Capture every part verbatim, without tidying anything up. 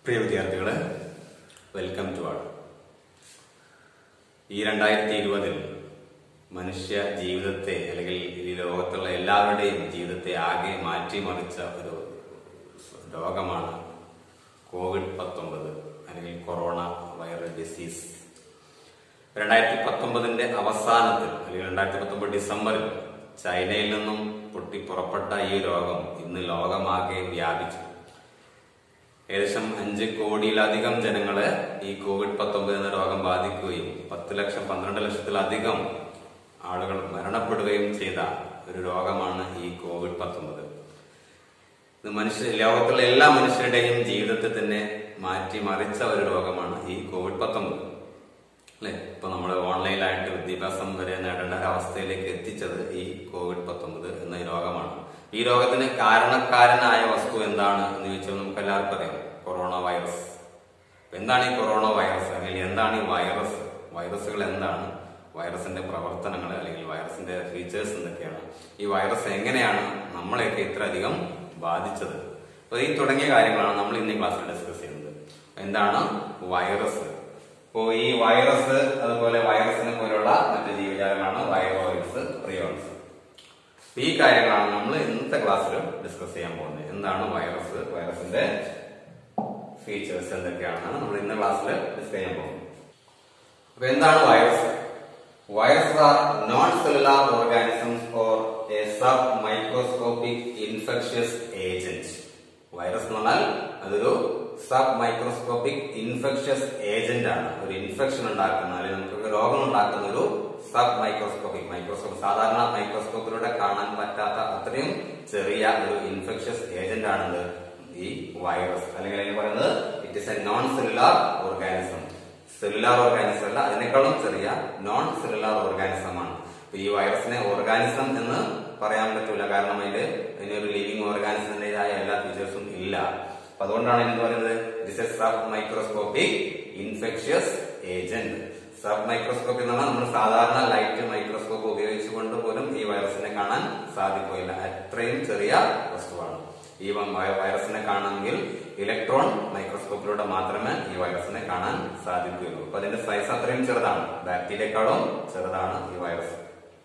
പ്രിയ വിദ്യാർത്ഥികളെ, welcome to ആൾ. ഈ രണ്ടായിരത്തി ഇരുപതിൽ മനുഷ്യ ജീവിതത്തെ അല്ലെങ്കിൽ ഈ ലോകത്തുള്ള എല്ലാവരുടെയും ജീവിതത്തെ ആകെ മാറ്റിമറിച്ച ഒരു രോഗമാണ് കോവിഡ് പത്തൊമ്പത് അല്ലെങ്കിൽ കൊറോണ വൈറസ് ഡിസീസ്. രണ്ടായിരത്തി പത്തൊമ്പതിന്റെ അവസാനത്തിൽ അല്ലെങ്കിൽ രണ്ടായിരത്തി പത്തൊമ്പത് ഡിസംബറിൽ ചൈനയിൽ നിന്നും പൊട്ടിപ്പുറപ്പെട്ട ഈ രോഗം ഇന്ന് ലോകമാകെ വ്യാപിച്ചു. ഏകദേശം അഞ്ച് കോടിയിലധികം ജനങ്ങളെ ഈ കോവിഡ് പത്തൊമ്പത് എന്ന രോഗം ബാധിക്കുകയും പത്ത് ലക്ഷം പന്ത്രണ്ട് ലക്ഷത്തിലധികം ആളുകൾ മരണപ്പെടുകയും ചെയ്ത ഒരു രോഗമാണ് ഈ കോവിഡ് പത്തൊമ്പത്. ഇത് മനുഷ്യ ലോകത്തുള്ള എല്ലാ മനുഷ്യരുടെയും ജീവിതത്തെ തന്നെ മാറ്റിമറിച്ച ഒരു രോഗമാണ് ഈ കോവിഡ് പത്തൊമ്പത് അല്ലെ. ഇപ്പൊ നമ്മൾ ഓൺലൈനായിട്ട് വിദ്യാഭ്യാസം വരെ നേടേണ്ട ഒരു അവസ്ഥയിലേക്ക് എത്തിച്ചത് ഈ കോവിഡ് പത്തൊമ്പത് എന്ന രോഗമാണ്. ഈ രോഗത്തിന് കാരണക്കാരനായ വസ്തു എന്താണ് എന്ന് ചോദിച്ചാൽ നമുക്ക് എല്ലാവർക്കും അറിയാം, കൊറോണ വൈറസ്. എന്താണ് ഈ കൊറോണ വൈറസ് അല്ലെങ്കിൽ എന്താണ് ഈ വൈറസ്? വൈറസുകൾ എന്താണ്? വൈറസിന്റെ പ്രവർത്തനങ്ങൾ അല്ലെങ്കിൽ വൈറസിന്റെ ഫീച്ചേഴ്സ് എന്തൊക്കെയാണ്? ഈ വൈറസ് എങ്ങനെയാണ് നമ്മളെയൊക്കെ ഇത്ര അധികം ബാധിച്ചത്? അപ്പൊ ഈ തുടങ്ങിയ കാര്യങ്ങളാണ് നമ്മൾ ഇന്ന് ക്ലാസ്സിൽ ഡിസ്കസ് ചെയ്യുന്നത്. എന്താണ് വൈറസ്? അപ്പോ ഈ വൈറസ് അതുപോലെ വൈറസിനെ പോലുള്ള മറ്റു ജീവജാലങ്ങളാണ് വൈറോയിഡ്സ്, പ്രിയോൺസ്. ഈ കാര്യങ്ങളാണ് നമ്മൾ ഇന്നത്തെ ക്ലാസ്സിൽ ഡിസ്കസ് ചെയ്യാൻ പോകുന്നത്. എന്താണ് വൈറസ്, വൈറസിന്റെ ഫീച്ചേഴ്സ് എന്തൊക്കെയാണെന്നാണ് നമ്മൾ ഇന്ന ക്ലാസ്സിൽ ഡിസ്കസ് ചെയ്യാൻ പോകുന്നത്. അപ്പൊ എന്താണ് virus? Virus are non cellular organisms or a submicroscopic infectious agent. Virus എന്ന് പറഞ്ഞാൽ അതൊരു സബ് മൈക്രോസ്കോപ്പിക് ഇൻഫെക്ഷ്യസ് ഏജന്റ് ആണ്. ഒരു ഇൻഫെക്ഷൻ ഉണ്ടാക്കുന്ന അല്ലെങ്കിൽ നമുക്ക് രോഗം ഉണ്ടാക്കുന്ന ഒരു സബ് മൈക്രോസ്കോപ്പിക് മൈക്രോസ്കോപ്പ് സാധാരണ മൈക്രോസ്കോപ്പിലൂടെ കാണാൻ പറ്റാത്ത അത്രയും ചെറിയ ഒരു ഇൻഫെക്ഷ്യസ് ഏജന്റ് ആണിത് ഈ വൈറസ്. അല്ലെങ്കിൽ അതിന് പറയുന്നത് it is a non cellular organism. Cellular organism അല്ല, അതിനേക്കാളും ചെറിയ നോൺ സെല്ലുലാർ ഓർഗാനിസം ആണ്. ഈ വൈറസിനെ ഓർഗാനിസം എന്ന് പറയാൻ പറ്റൂല, കാരണം അതിന്റെ അതിനൊരു ലിവിംഗ് ഓർഗാനിസത്തിന്റേതായ എല്ലാ ഫീച്ചേഴ്സും ഇല്ല. അപ്പൊ അതുകൊണ്ടാണ് എന്ന് പറയുന്നത് it is a submicroscopic infectious agent. Sub microscope എന്ന് പറഞ്ഞാൽ നമ്മൾ സാധാരണ ലൈറ്റ് മൈക്രോസ്കോപ്പ് ഉപയോഗിച്ചുകൊണ്ട് പോലും ഈ വൈറസിനെ കാണാൻ സാധിക്കില്ല. അത്രയും ചെറിയ വസ്തുവാണ്. ഈ വൈറസിനെ കാണണമെങ്കിൽ ഇലക്ട്രോൺ മൈക്രോസ്കോപ്പിലൂടെ മാത്രമേ ഈ വൈറസിനെ കാണാൻ സാധിക്കുകയുള്ളൂ. അപ്പൊ അതിന്റെ സൈസ് അത്രയും ചെറുതാണ്, ബാക്ടീരിയക്കാളും ചെറുതാണ് ഈ virus.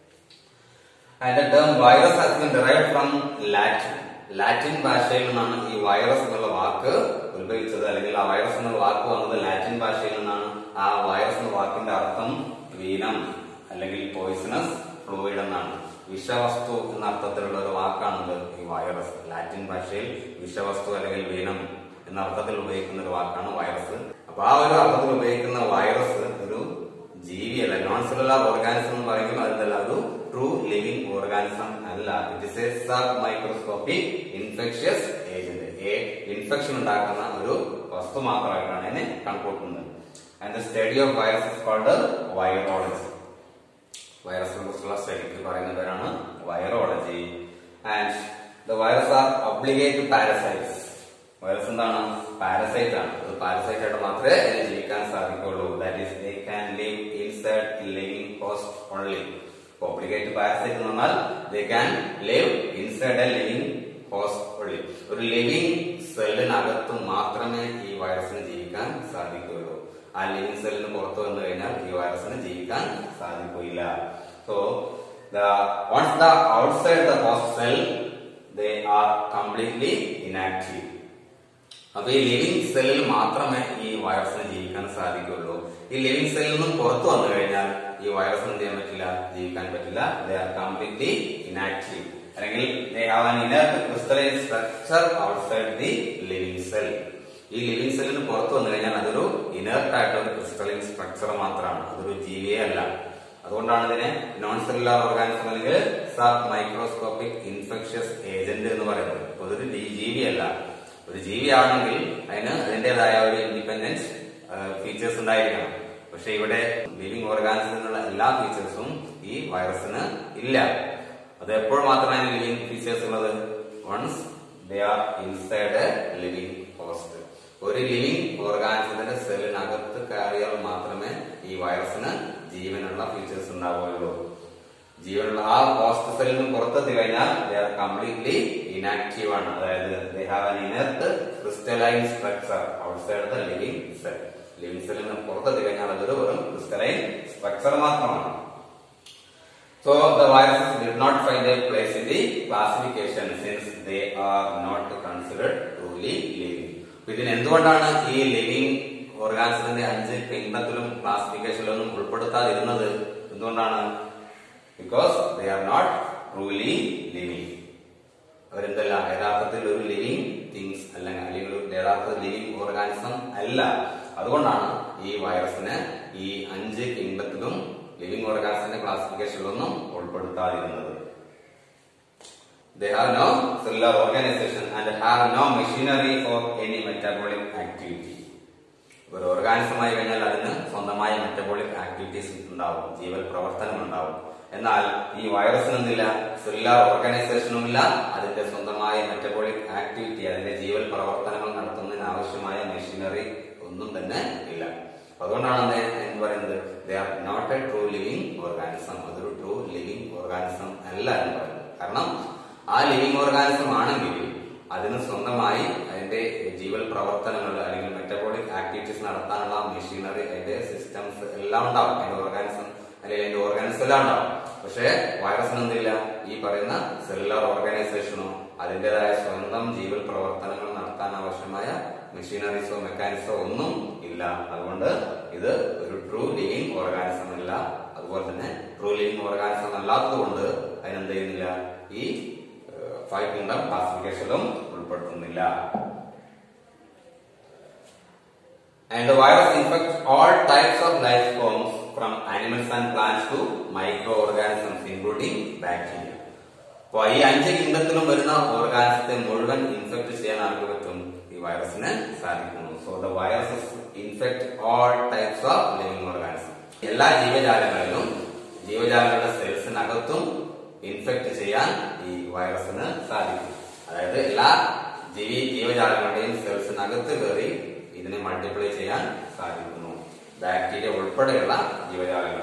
And the term virus has been derived from Latin. Latin ഭാഷയിൽ നിന്നാണ് ഈ വൈറസ് എന്നുള്ള വാക്ക് ഉത്ഭവിച്ചത്, അല്ലെങ്കിൽ ആ വൈറസ് എന്നുള്ള വാക്ക് വന്നത് ലാറ്റിൻ ഭാഷയിൽ നിന്നാണ്. ആ വൈറസ് എന്ന വാക്കിന്റെ അർത്ഥം വീനം അല്ലെങ്കിൽ പോയിസണസ് ഫ്ലൂയിഡ് എന്നാണ്. വിഷവസ്തു എന്ന അർത്ഥത്തിലുള്ള ഒരു വാക്കാണത് ഈ വൈറസ്. ലാറ്റിൻ ഭാഷയിൽ വിഷവസ്തു അല്ലെങ്കിൽ വീനം എന്ന അർത്ഥത്തിൽ ഉപയോഗിക്കുന്ന ഒരു വാക്കാണ് വൈറസ്. അപ്പൊ ആ ഒരു അർത്ഥത്തിൽ ഉപയോഗിക്കുന്ന വൈറസ് ഒരു ജീവിയല്ല, നോൺ സെല്ലുലാർ ഓർഗാനിസം എന്ന് പറയുമ്പോൾ അതല്ല, ഒരു ട്രൂ ലിവിംഗ് ഓർഗാനിസം അല്ല. It is a submicroscopic infectious agent. A infection ഉണ്ടാക്കുന്ന ഒരു വസ്തു മാത്രമായിട്ടാണ് ഇതിനെ കണക്കൂട്ടുന്നത്. And the study of virus is called virology. വൈറസിനെ കുറിച്ചുള്ള സ്റ്റഡിക്ക് പറയുന്ന പേരാണ് virology. And the virus are obligate parasites. Virus എന്താണ്? പാരസൈറ്റ് ആണ്. അത് പാരസൈറ്റ് ആയിട്ട് മാത്രമേ ഇതിനെ ജീവിക്കാൻ സാധിക്കുള്ളൂ. That is they can live inside living host only. Obligate parasite എന്ന് പറഞ്ഞാൽ they can live inside a living host only. ഒരു ലിവിംഗ് സെല്ലിനകത്ത് മാത്രമേ ഈ വൈറസിന് ജീവിക്കാൻ സാധിക്കുകയുള്ളൂ. ആ ലിവിംഗ് സെല്ലിന് പുറത്തു വന്നു കഴിഞ്ഞാൽ ഈ വൈറസിന് ജീവിക്കാൻ സാധിക്കില്ല. So the once the outside the host cell they are completely inactive. അപ്പൊ ഈ ലിവിംഗ് സെല്ലിൽ മാത്രമേ ഈ വൈറസിന് ജീവിക്കാൻ സാധിക്കുകയുള്ളൂ. ഈ ലിവിംഗ് സെല്ലിൽ നിന്നും പുറത്തു വന്നു കഴിഞ്ഞാൽ ഈ വൈറസിന് എന്ത് ചെയ്യാൻ പറ്റില്ല, ജീവിക്കാൻ പറ്റില്ല. They are completely inactive. അല്ലെങ്കിൽ they have an inert crystalline structure outside the living cell. ഈ ലിവിംഗ് സെല്ലിന് പുറത്തു വന്നു കഴിഞ്ഞാൽ അതൊരു ഇനർട്ട് ആയിട്ടുള്ള ക്രിസ്റ്റലൈൻ സ്ട്രക്ചർ മാത്രമാണ്, അതൊരു ജീവിയേ അല്ല. അതുകൊണ്ടാണ് ഇതിനെ നോൺ സെല്ലുലാർ ഓർഗാനിസം അല്ലെങ്കിൽ സബ് മൈക്രോസ്കോപ്പിക് ഇൻഫെക്ഷ്യസ് ഏജന്റ് എന്ന് പറയുന്നത്. അപ്പൊ അതൊരു ജീവിയല്ല. ഒരു ജീവിയാണെങ്കിൽ അതിന് അതിന്റേതായ ഒരു ഇൻഡിപെൻഡന്റ് ഫീച്ചേഴ്സ് ഉണ്ടായിരിക്കണം. പക്ഷെ ഇവിടെ ലിവിംഗ് ഓർഗാനിസത്തിനുള്ള എല്ലാ ഫീച്ചേഴ്സും ഈ വൈറസിന് ഇല്ല. അത് എപ്പോൾ മാത്രമാണ് ലിവിംഗ് ഫീച്ചേഴ്സ് ഉള്ളത്? Once they are inside a living host. ഒരു ലിവിംഗ് ഓർഗാനിസത്തിന്റെ സെല്ലിനകത്ത് കയറിയാൽ മാത്രമേ ഈ വൈറസിന് ജീവനുള്ള ഫീച്ചേഴ്സ് ഉണ്ടാവുകയുള്ളൂ. ജീവനുള്ള ആ ഹോസ്റ്റ് സെല്ലിൽ നിന്ന് പുറത്തെത്തി കഴിഞ്ഞാൽ they are completely inactive ആണ്. അതായത് they have an inert crystalline structure outside the living cell. Living സെല്ലിൽ നിന്ന് പുറത്തെത്തി കഴിഞ്ഞാൽ അതൊരു വെറും ക്രിസ്റ്റലൈൻ സ്ട്രക്ചർ മാത്രമാണ്. So the viruses did not find a place in the classification since they are not considered truly living. ഇതിന് എന്തുകൊണ്ടാണ് ഈ ലിവിംഗ് ഓർഗാനിസത്തിന്റെ അഞ്ച് കിങ്ഡത്തിലും ക്ലാസിഫിക്കേഷനിലൊന്നും ഉൾപ്പെടുത്താതിരുന്നത്? എന്തുകൊണ്ടാണ്? Because they are not truly living. അവരെന്തല്ല യഥാർത്ഥത്തിൽ ഒരു ലിവിംഗ് തിങ്സ് അല്ലെങ്കിൽ അല്ലെങ്കിൽ യഥാർത്ഥത്തിൽ ലിവിംഗ് ഓർഗാനിസം അല്ല. അതുകൊണ്ടാണ് ഈ വൈറസിന് ഈ അഞ്ച് കിങ്ഡത്തിലും ലിവിംഗ് ഓർഗാനിസത്തിന്റെ ക്ലാസിഫിക്കേഷനിലൊന്നും ഉൾപ്പെടുത്താതിരുന്നത്. They have no cellular organization and have no machinery for any metabolic activity. ഒരു ഓർഗാനിസമായി കഴിഞ്ഞാൽ അതിന് സ്വന്തമായ മെറ്റബോളിക് ആക്ടിവിറ്റീസ് ഉണ്ടാവും, ജീവൽ പ്രവർത്തനങ്ങൾ ഉണ്ടാവും. എന്നാൽ ഈ വൈറസിന് എന്തില്ല? സെല്ലുലാർ ഓർഗനൈസേഷനും ഇല്ല, അതിന്റെ സ്വന്തമായ മെറ്റബോളിക് ആക്ടിവിറ്റി, അതിന്റെ ജീവൽ പ്രവർത്തനങ്ങൾ നടത്തുന്നതിന് ആവശ്യമായ മെഷീനറി ഒന്നും തന്നെ ഇല്ല. അതുകൊണ്ടാണ് എന്ന് പറയുന്നത് they are not a true living organism. അതൊരു ട്രൂ ലിവിംഗ് ഓർഗാനിസം അല്ല എന്ന് പറയുന്നത്. കാരണം ആ ലിവിംഗ് ഓർഗാനിസം ആണെങ്കിൽ അതിന് സ്വന്തമായി അതിന്റെ ജീവൽ പ്രവർത്തനങ്ങൾ അല്ലെങ്കിൽ മെറ്റബോളിക് ആക്ടിവിറ്റീസ് നടത്താനുള്ള മെഷീനറി, അതിന്റെ സിസ്റ്റംസ് എല്ലാം ഉണ്ടാവും. അതിന്റെ ഓർഗാനിസം അല്ലെങ്കിൽ അതിന്റെ ഓർഗാനിസം എല്ലാം ഉണ്ടാവും. പക്ഷെ വൈറസിന് എന്തില്ല? ഈ പറയുന്ന സെല്ലുലാർ ഓർഗനൈസേഷനോ അതിന്റേതായ സ്വന്തം ജീവൽ പ്രവർത്തനങ്ങൾ നടത്താൻ ആവശ്യമായ മെഷീനറീസോ മെക്കാനിസോ ഒന്നും ഇല്ല. അതുകൊണ്ട് ഇത് ഒരു ട്രൂ ലിവിംഗ് ഓർഗാനിസം അല്ല. അതുപോലെ തന്നെ ട്രൂ ലിവിംഗ് ഓർഗാനിസം അല്ലാത്തത് കൊണ്ട് അതിനെന്ത് ചെയ്യുന്നില്ല? ഈ ഫൈവ് കിങ്ഡം ക്ലാസിഫിക്കേഷനിലും ഉൾപ്പെടുത്തുന്നില്ല. And the virus infects all types of life forms from animals and plants to microorganisms including bacteria. അപ്പോൾ ഈ അഞ്ച് കിങ്ഡത്തിലും വരുന്ന ഓർഗാനിസത്തെ മുഴുവൻ ഇൻഫെക്ട് ചെയ്യാൻ ആർക്ക് പറ്റും? ഈ വൈറസിന് സാധിക്കുന്നു. So the viruses infect all types of living organism. എല്ലാ ജീവജാലങ്ങളിലും ജീവജാലങ്ങളുടെ സെൽസിനകത്തും ഇൻഫെക്ട് ചെയ്യാൻ ഈ വൈറസിന് സാധിക്കും. അതായത് എല്ലാ ജീവി ജീവജാലങ്ങളുടെയും സെൽസിനകത്ത് കയറി ഇതിനെ മൾട്ടിപ്ലൈ ചെയ്യാൻ സാധിക്കുന്നു, ബാക്ടീരിയ ഉൾപ്പെടെയുള്ള ജീവജാലങ്ങൾ.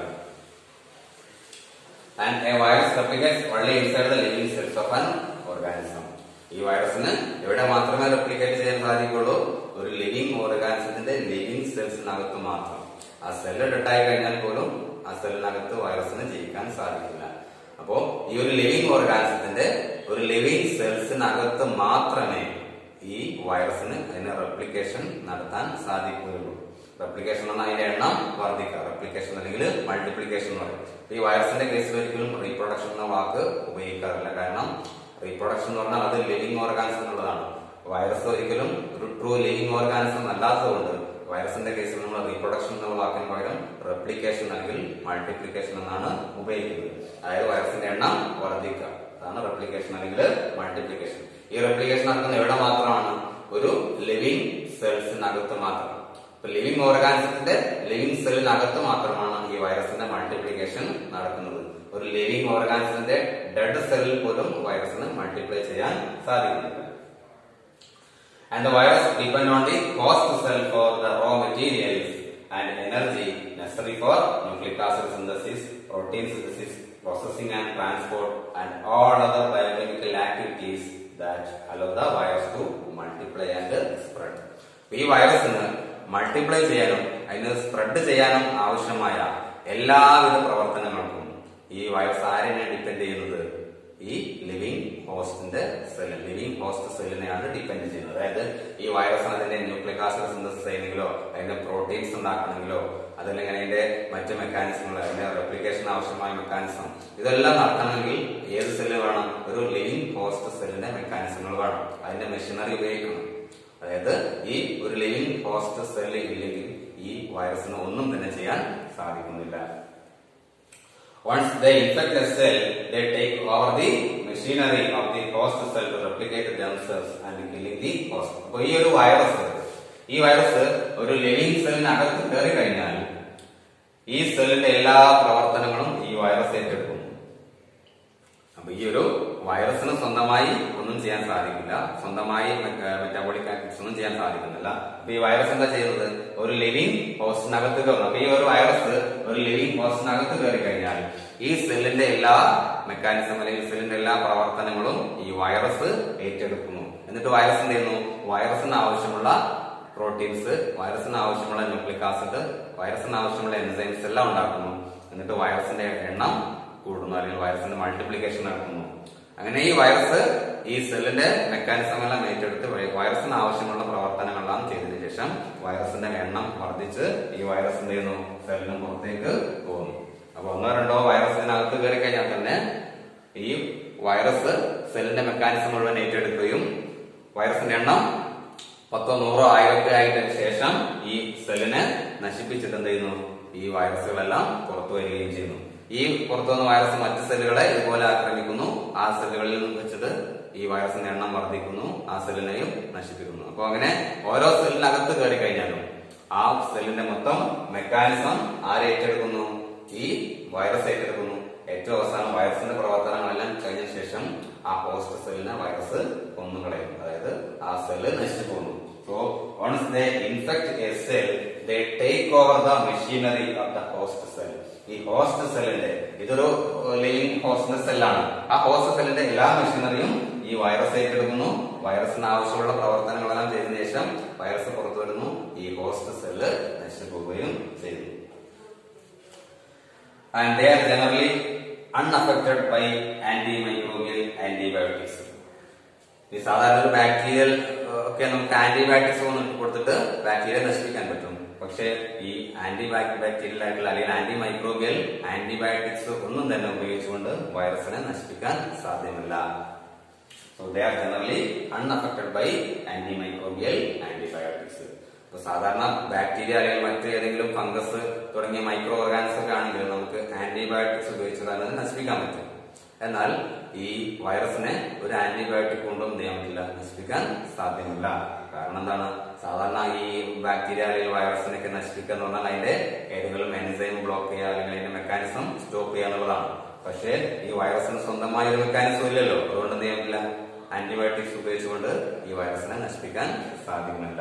And a virus replicates only inside the living cells of an organism. ഈ വൈറസിന് എവിടെ മാത്രമേ റെപ്ലിക്കേറ്റ് ചെയ്യാൻ സാധിക്കുള്ളൂ? ഒരു ലിവിംഗ് ഓർഗാനിസത്തിന്റെ ലിവിംഗ് സെൽസിനകത്ത് മാത്രം. ആ സെല്ല് ഡെഡായി കഴിഞ്ഞാൽ പോലും ആ സെല്ലിനകത്ത് വൈറസിന് ജീവിക്കാൻ സാധിക്കില്ല. അപ്പോ ഈ ഒരു ലിവിംഗ് ഓർഗാനിസത്തിന്റെ ഒരു ലിവിംഗ് സെൽസിനകത്ത് മാത്രമേ ഈ വൈറസിന് അതിന്റെ റെപ്ലിക്കേഷൻ നടത്താൻ സാധിക്കുകയുള്ളൂ. റെപ്ലിക്കേഷൻ എന്ന അതിന്റെ എണ്ണം വർദ്ധിക്കുക, റെപ്ലിക്കേഷൻ അല്ലെങ്കിൽ മൾട്ടിപ്ലിക്കേഷൻ എന്ന് പറയും. ഈ വൈറസിന്റെ കേസിൽ ഒരിക്കലും റീപ്രൊഡക്ഷൻ എന്ന വാക്ക് ഉപയോഗിക്കാറില്ല. കാരണം റീപ്രൊഡക്ഷൻ എന്ന് പറഞ്ഞാൽ അത് ലിവിംഗ് ഓർഗാനിസം എന്നുള്ളതാണ്. വൈറസ് ഒരിക്കലും ഒരു ട്രൂ ലിവിംഗ് ഓർഗാനിസം അല്ലാത്തതുകൊണ്ട് വൈറസിന്റെ കേസിൽ നമ്മൾ റീപ്രൊഡക്ഷൻ എന്ന വാക്കിന് പകരം റെപ്ലിക്കേഷൻ അല്ലെങ്കിൽ മൾട്ടിപ്ലിക്കേഷൻ എന്നാണ് ഉപയോഗിക്കുന്നത്. അതായത് വൈറസിന്റെ എണ്ണം വർദ്ധിക്കുക, അതാണ് റെപ്ലിക്കേഷൻ അല്ലെങ്കിൽ മൾട്ടിപ്ലിക്കേഷൻ. ഈ റെപ്ലിക്കേഷൻ നടക്കുന്ന എവിടെ മാത്രമാണ്? ഒരു ലിവിംഗ് സെൽസിനകത്ത് മാത്രം. ഇപ്പൊ ലിവിംഗ് ഓർഗാനിസത്തിന്റെ ലിവിംഗ് സെല്ലിനകത്ത് മാത്രമാണ് ഈ വൈറസിന്റെ മൾട്ടിപ്ലിക്കേഷൻ നടക്കുന്നത്. ഒരു ലിവിംഗ് ഓർഗാനിസത്തിന്റെ ഡെഡ് സെല്ലിൽ പോലും വൈറസിന് മൾട്ടിപ്ലൈ ചെയ്യാൻ സാധിക്കുന്നില്ല. And the virus depend on the host cell for the raw materials and energy necessary for nucleic acid synthesis, protein synthesis, processing and transport, and all other biochemical activities that allow the virus to multiply and spread. ഈ വൈറസിന് multiply ചെയ്യാനും അതിന് spread ചെയ്യാനും ആവശ്യമായ എല്ലാവിധ പ്രവർത്തനങ്ങൾക്കും ഈ virus ആരെയാണ് depend ചെയ്യുന്നത്? ഈ ലിവിംഗ് ഹോസ്റ്റിന്റെ സെൽ, ലിവിംഗ് ഹോസ്റ്റ് സെല്ലിനെയാണ് ഡിപ്പെൻഡ് ചെയ്യുന്നത്. അതായത് ഈ വൈറസിന് അതിന്റെ ന്യൂക്ലിക് ആസിഡ് സിന്തസിസ് ചെയ്യണമെങ്കിലോ അതിന്റെ പ്രോട്ടീൻസ് ഉണ്ടാക്കണമെങ്കിലോ അതല്ലെങ്കിൽ അതിന്റെ മറ്റ് മെക്കാനിസങ്ങൾ, അതിന്റെ റെപ്ലിക്കേഷൻ ആവശ്യമായ മെക്കാനിസം, ഇതെല്ലാം നടത്തണമെങ്കിൽ ഏത് സെല്ല് വേണം? ഒരു ലിവിംഗ് ഹോസ്റ്റ് സെല്ലിന്റെ മെക്കാനിസങ്ങൾ വേണം, അതിന്റെ മെഷീനറി ഉപയോഗിക്കണം. അതായത് ഈ ഒരു ലിവിംഗ് ഹോസ്റ്റ് സെല്ല് ഇല്ലെങ്കിൽ ഈ വൈറസിന് ഒന്നും തന്നെ ചെയ്യാൻ സാധിക്കുന്നില്ല. Once they infect a cell, they take over the machinery of the host cell to replicate themselves and killing the host. അപ്പോൾ ഈ ഒരു വൈറസ് ഈ വൈറസ് ഒരു ലിവിംഗ് സെല്ലിനകത്ത് കയറി കഴിഞ്ഞാൽ ഈ സെല്ലിന്റെ എല്ലാ പ്രവർത്തനങ്ങളും ഈ വൈറസ് ഏറ്റെടുക്കും. അപ്പൊ ഈ ഒരു വൈറസിന് സ്വന്തമായി ഒന്നും ചെയ്യാൻ സാധിക്കില്ല, സ്വന്തമായി മെറ്റാബോളിക് ആക്ടിവിറ്റീസ് ഒന്നും ചെയ്യാൻ സാധിക്കുന്നില്ല. അപ്പൊ ഈ വൈറസ് എന്താ ചെയ്യുന്നത്? ഒരു ലിവിങ് ഹോസ്റ്റിനകത്ത് കയറുന്നു. അപ്പൊ ഈ ഒരു വൈറസ് ഒരു ലിവിങ് ഹോസ്റ്റിനകത്ത് കയറി കഴിഞ്ഞാൽ ഈ സെല്ലിന്റെ എല്ലാ മെക്കാനിസം അല്ലെങ്കിൽ സെല്ലിന്റെ എല്ലാ പ്രവർത്തനങ്ങളും ഈ വൈറസ് ഏറ്റെടുക്കുന്നു. എന്നിട്ട് വൈറസ് എന്ത് ചെയ്യുന്നു? വൈറസിന് ആവശ്യമുള്ള പ്രോട്ടീൻസ്, വൈറസിന് ആവശ്യമുള്ള ന്യൂക്ലിക് ആസിഡ്, വൈറസിന് ആവശ്യമുള്ള എൻസൈംസ് എല്ലാം ഉണ്ടാക്കുന്നു. എന്നിട്ട് വൈറസിന്റെ എണ്ണം കൂടുന്നു, അല്ലെങ്കിൽ വൈറസിന്റെ മൾട്ടിപ്ലിക്കേഷൻ നടക്കുന്നു. അങ്ങനെ ഈ വൈറസ് ഈ സെല്ലിന്റെ മെക്കാനിസം എല്ലാം ഏറ്റെടുത്ത് വൈറസിന് ആവശ്യമുള്ള പ്രവർത്തനങ്ങളെല്ലാം ചെയ്തതിനു ശേഷം വൈറസിന്റെ എണ്ണം വർദ്ധിച്ച് ഈ വൈറസ് എന്ത് ചെയ്യുന്നു? സെല്ലിന് പുറത്തേക്ക് പോകുന്നു. അപ്പൊ ഒന്നോ രണ്ടോ വൈറസിനകത്ത് കയറി കഴിഞ്ഞാൽ തന്നെ ഈ വൈറസ് സെല്ലിന്റെ മെക്കാനിസം മുഴുവൻ ഏറ്റെടുക്കുകയും വൈറസിന്റെ എണ്ണം പത്തോ നൂറോ ആയിരത്തി ആയതിനു ശേഷം ഈ സെല്ലിനെ നശിപ്പിച്ചിട്ട് എന്ത് ചെയ്യുന്നു? ഈ വൈറസുകളെല്ലാം പുറത്തു വരികയും ചെയ്യുന്നു. ഈ പുറത്തു വന്ന വൈറസ് മറ്റു സെല്ലുകളെ ഇതുപോലെ ആക്രമിക്കുന്നു. ആ സെല്ലുകളിൽ വെച്ചിട്ട് ഈ വൈറസിന്റെ എണ്ണം വർദ്ധിക്കുന്നു, ആ സെല്ലിനെയും നശിപ്പിക്കുന്നു. അപ്പൊ അങ്ങനെ ഓരോ സെല്ലിനകത്ത് കയറി കഴിഞ്ഞാലും ആ സെല്ലിന്റെ മൊത്തം മെക്കാനിസം ആരെ ഏറ്റെടുക്കുന്നു? ഈ വൈറസ് ഏറ്റെടുക്കുന്നു. ഏറ്റവും അവസാനം വൈറസിന്റെ പ്രവർത്തനങ്ങളെല്ലാം കഴിഞ്ഞ ശേഷം ആ ഹോസ്റ്റ് സെല്ലിനെ വൈറസ് കൊന്നുകളയും, അതായത് ആ സെല്ല് നശിച്ചു പോകുന്നു. So once they infect a cell, they take over the machinery of the host cell. ഈ ഹോസ്റ്റ് സെല്ലിന്റെ, ഇതൊരു ലിവിങ് ഹോസ്റ്റ് സെല്ലാണ്, ആ ഹോസ്റ്റ് സെല്ലിന്റെ എല്ലാ മെഷീനറിയും ഈ വൈറസ് ഏറ്റെടുക്കുന്നു. വൈറസിന് ആവശ്യമുള്ള പ്രവർത്തനങ്ങളെല്ലാം ചെയ്തതിനു ശേഷം വൈറസ് പുറത്തു വരുന്നു, ഈ ഹോസ്റ്റ് സെല്ല് നശിച്ചു പോവുകയും ചെയ്യുന്നു. And they are generally unaffected by antimicrobial antibiotics. ഈ സാധാരണ ഒരു ബാക്ടീരിയൽ ഒക്കെ നമുക്ക് ആന്റിബയോട്ടിക്സ് കൊടുത്തിട്ട് ബാക്ടീരിയ നശിപ്പിക്കാൻ പറ്റും. പക്ഷെ ഈ ആന്റി ബാക്ടീരിയൽ ആയിട്ടുള്ള അല്ലെങ്കിൽ ആന്റി മൈക്രോബിയൽ ആന്റിബയോട്ടിക്സ് ഒന്നും തന്നെ ഉപയോഗിച്ചുകൊണ്ട് വൈറസിനെ നശിപ്പിക്കാൻ സാധ്യമല്ല. So they are generally unaffected by antimicrobial antibiotics. ഇപ്പൊ സാധാരണ ബാക്ടീരിയ അല്ലെങ്കിൽ മറ്റ് ഏതെങ്കിലും ഫംഗസ് തുടങ്ങിയ മൈക്രോ ഓർഗാനിസം ഒക്കെ ആണെങ്കിൽ നമുക്ക് ആന്റിബയോട്ടിക്സ് ഉപയോഗിച്ചാൽ അതിനെ നശിപ്പിക്കാൻ പറ്റും. എന്നാൽ ഈ വൈറസിനെ ഒരു ആന്റിബയോട്ടിക് കൊണ്ടും എന്ത് ചെയ്യാൻ പറ്റില്ല, നശിപ്പിക്കാൻ സാധ്യമല്ല. കാരണം എന്താണ്? സാധാരണ ഈ ബാക്ടീരിയ അല്ലെങ്കിൽ വൈറസിനൊക്കെ നശിപ്പിക്കുക എന്ന് പറഞ്ഞാൽ അതിന്റെ ഏതെങ്കിലും എൻസൈം ബ്ലോക്ക് ചെയ്യുക അല്ലെങ്കിൽ അതിന്റെ മെക്കാനിസം സ്റ്റോപ്പ് ചെയ്യുക എന്നുള്ളതാണ്. പക്ഷേ ഈ വൈറസിന് സ്വന്തമായ ഒരു മെക്കാനിസം ഇല്ലല്ലോ, അതുകൊണ്ട് എന്ത് ചെയ്യാൻ പറ്റില്ല, ആന്റിബയോട്ടിക്സ് ഉപയോഗിച്ചുകൊണ്ട് ഈ വൈറസിനെ നശിപ്പിക്കാൻ സാധ്യമല്ല.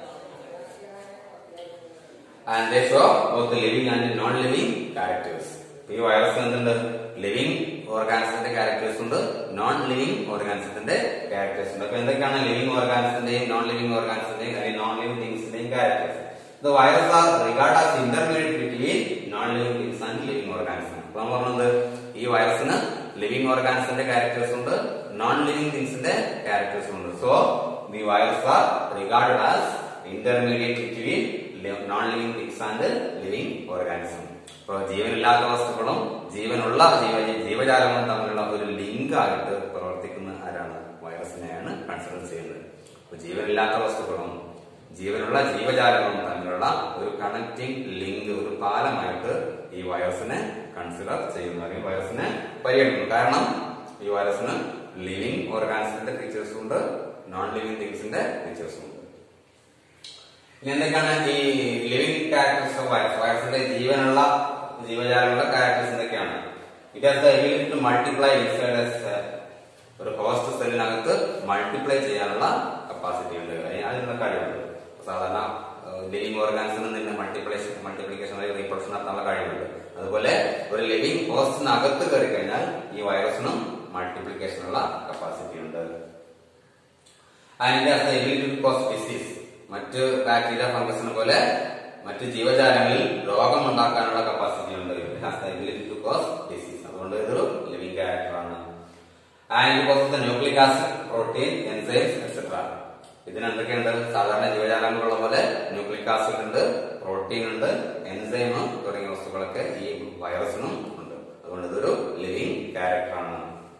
And they show both the living and non living characters. ഈ വൈറസ് എന്തുണ്ട്? ലിവിങ് ഓർഗാനിസത്തിന്റെ ക്യാരക്ടേഴ്സ് ഉണ്ട്, നോൺ ലിവിങ് ഓർഗാനിസത്തിന്റെ ക്യാരക്ടേഴ്സ് ഉണ്ട്. അപ്പൊ എന്തൊക്കെയാണ് ലിവിങ് ഓർഗാനിസത്തിന്റെയും നോൺ ലിവിങ് ഓർഗാനിസത്തിന്റെയും അല്ലെങ്കിൽ നോൺ ലിവിങ് തിങ്സിന്റെയും characters? The virus are regarded as intermediate between non living things and living organisms. അപ്പൊ നമ്മൾ പറഞ്ഞത് ഈ വൈറസിന് ലിവിങ് ഓർഗാനിസത്തിന്റെ ക്യാരക്ടേഴ്സ് ഉണ്ട്, നോൺ ലിവിങ് തിങ്സിന്റെ ക്യാരക്ടേഴ്സ് ഉണ്ട്. So the virus are regarded as intermediate between non living things and living organism. ഇപ്പൊ ജീവനില്ലാത്ത വസ്തുക്കളും ജീവനുള്ള ജീവ ജീവജാലങ്ങളും തമ്മിലുള്ള ഒരു ലിങ്ക് ആയിട്ട് പ്രവർത്തിക്കുന്ന ആരാണ്? വൈറസിനെയാണ് കൺസിഡർ ചെയ്യുന്നത്. അപ്പൊ ജീവനില്ലാത്ത വസ്തുക്കളും ജീവനുള്ള ജീവജാലങ്ങളും തമ്മിലുള്ള ഒരു കണക്റ്റിംഗ് ലിങ്ക്, ഒരു പാലമായിട്ട് ഈ വൈറസിനെ കൺസിഡർ ചെയ്യുന്നു, അല്ലെങ്കിൽ വൈറസിനെ പരിഗണിക്കുന്നു. കാരണം ഈ വൈറസിന് ലിവിങ് ഓർഗാനിസത്തിന്റെ ഫീച്ചേഴ്സും ഉണ്ട്, നോൺ ലിവിങ് തിങ്സിന്റെ ഫീച്ചേഴ്സും ഉണ്ട്. ഇനി എന്തൊക്കെയാണ് ഈ ലിവിങ് ക്യാരക്ടേഴ്സ് ഓഫ് വൈറസ്? വൈറസിന്റെ ജീവനുള്ള ജീവജാലങ്ങളുടെ ക്യാരക്ടേഴ്സ് എന്തൊക്കെയാണ്? It has the ability to multiply inside a cell. ഒരു ഹോസ്റ്റ് സെല്ലിനകത്ത് മൾട്ടിപ്ലൈ ചെയ്യാനുള്ള കപ്പാസിറ്റി ഉണ്ട്, അതിനുള്ള കഴിവുണ്ട്. സാധാരണ ലിവിങ് ഓർഗാനിസത്തിന് തന്നെ മൾട്ടിപ്ലേഷൻ മൾട്ടിപ്ലിക്കേഷൻ റീപ്രൊഡക്ഷൻ നടത്താനുള്ള കഴിവുണ്ട്. അതുപോലെ ഒരു ലിവിങ് ഹോസ്റ്റിനകത്ത് കയറി കഴിഞ്ഞാൽ ഈ വൈറസിനും മൾട്ടിപ്ലിക്കേഷനുള്ള കപ്പാസിറ്റി ഉണ്ട്. And it has the ability to cause disease. മറ്റ് ബാക്ടീരിയ ഫംഗസിനെ പോലെ മറ്റ് ജീവജാലങ്ങളിൽ രോഗം ഉണ്ടാക്കാനുള്ള കപ്പാസിറ്റി ഉണ്ട്. It has the ability to cause disease. അതുകൊണ്ട് ഇതൊരു ലിവിങ് ക്യാരക്ടർ ആണ്. And it causes the nucleic acid, protein, enzymes etcetera. ഇതിന് എന്തൊക്കെയുണ്ട്? സാധാരണ ജീവജാലങ്ങളുള്ള പോലെ ന്യൂക്ലിക് ആസിഡ് ഉണ്ട്, പ്രോട്ടീൻ ഉണ്ട്, എൻസൈം തുടങ്ങിയ വസ്തുക്കളൊക്കെ ഈ വൈറസിനും ഉണ്ട്. അതുകൊണ്ട് ഇതൊരു ലിവിങ് ക്യാരക്ടർ ആണ്.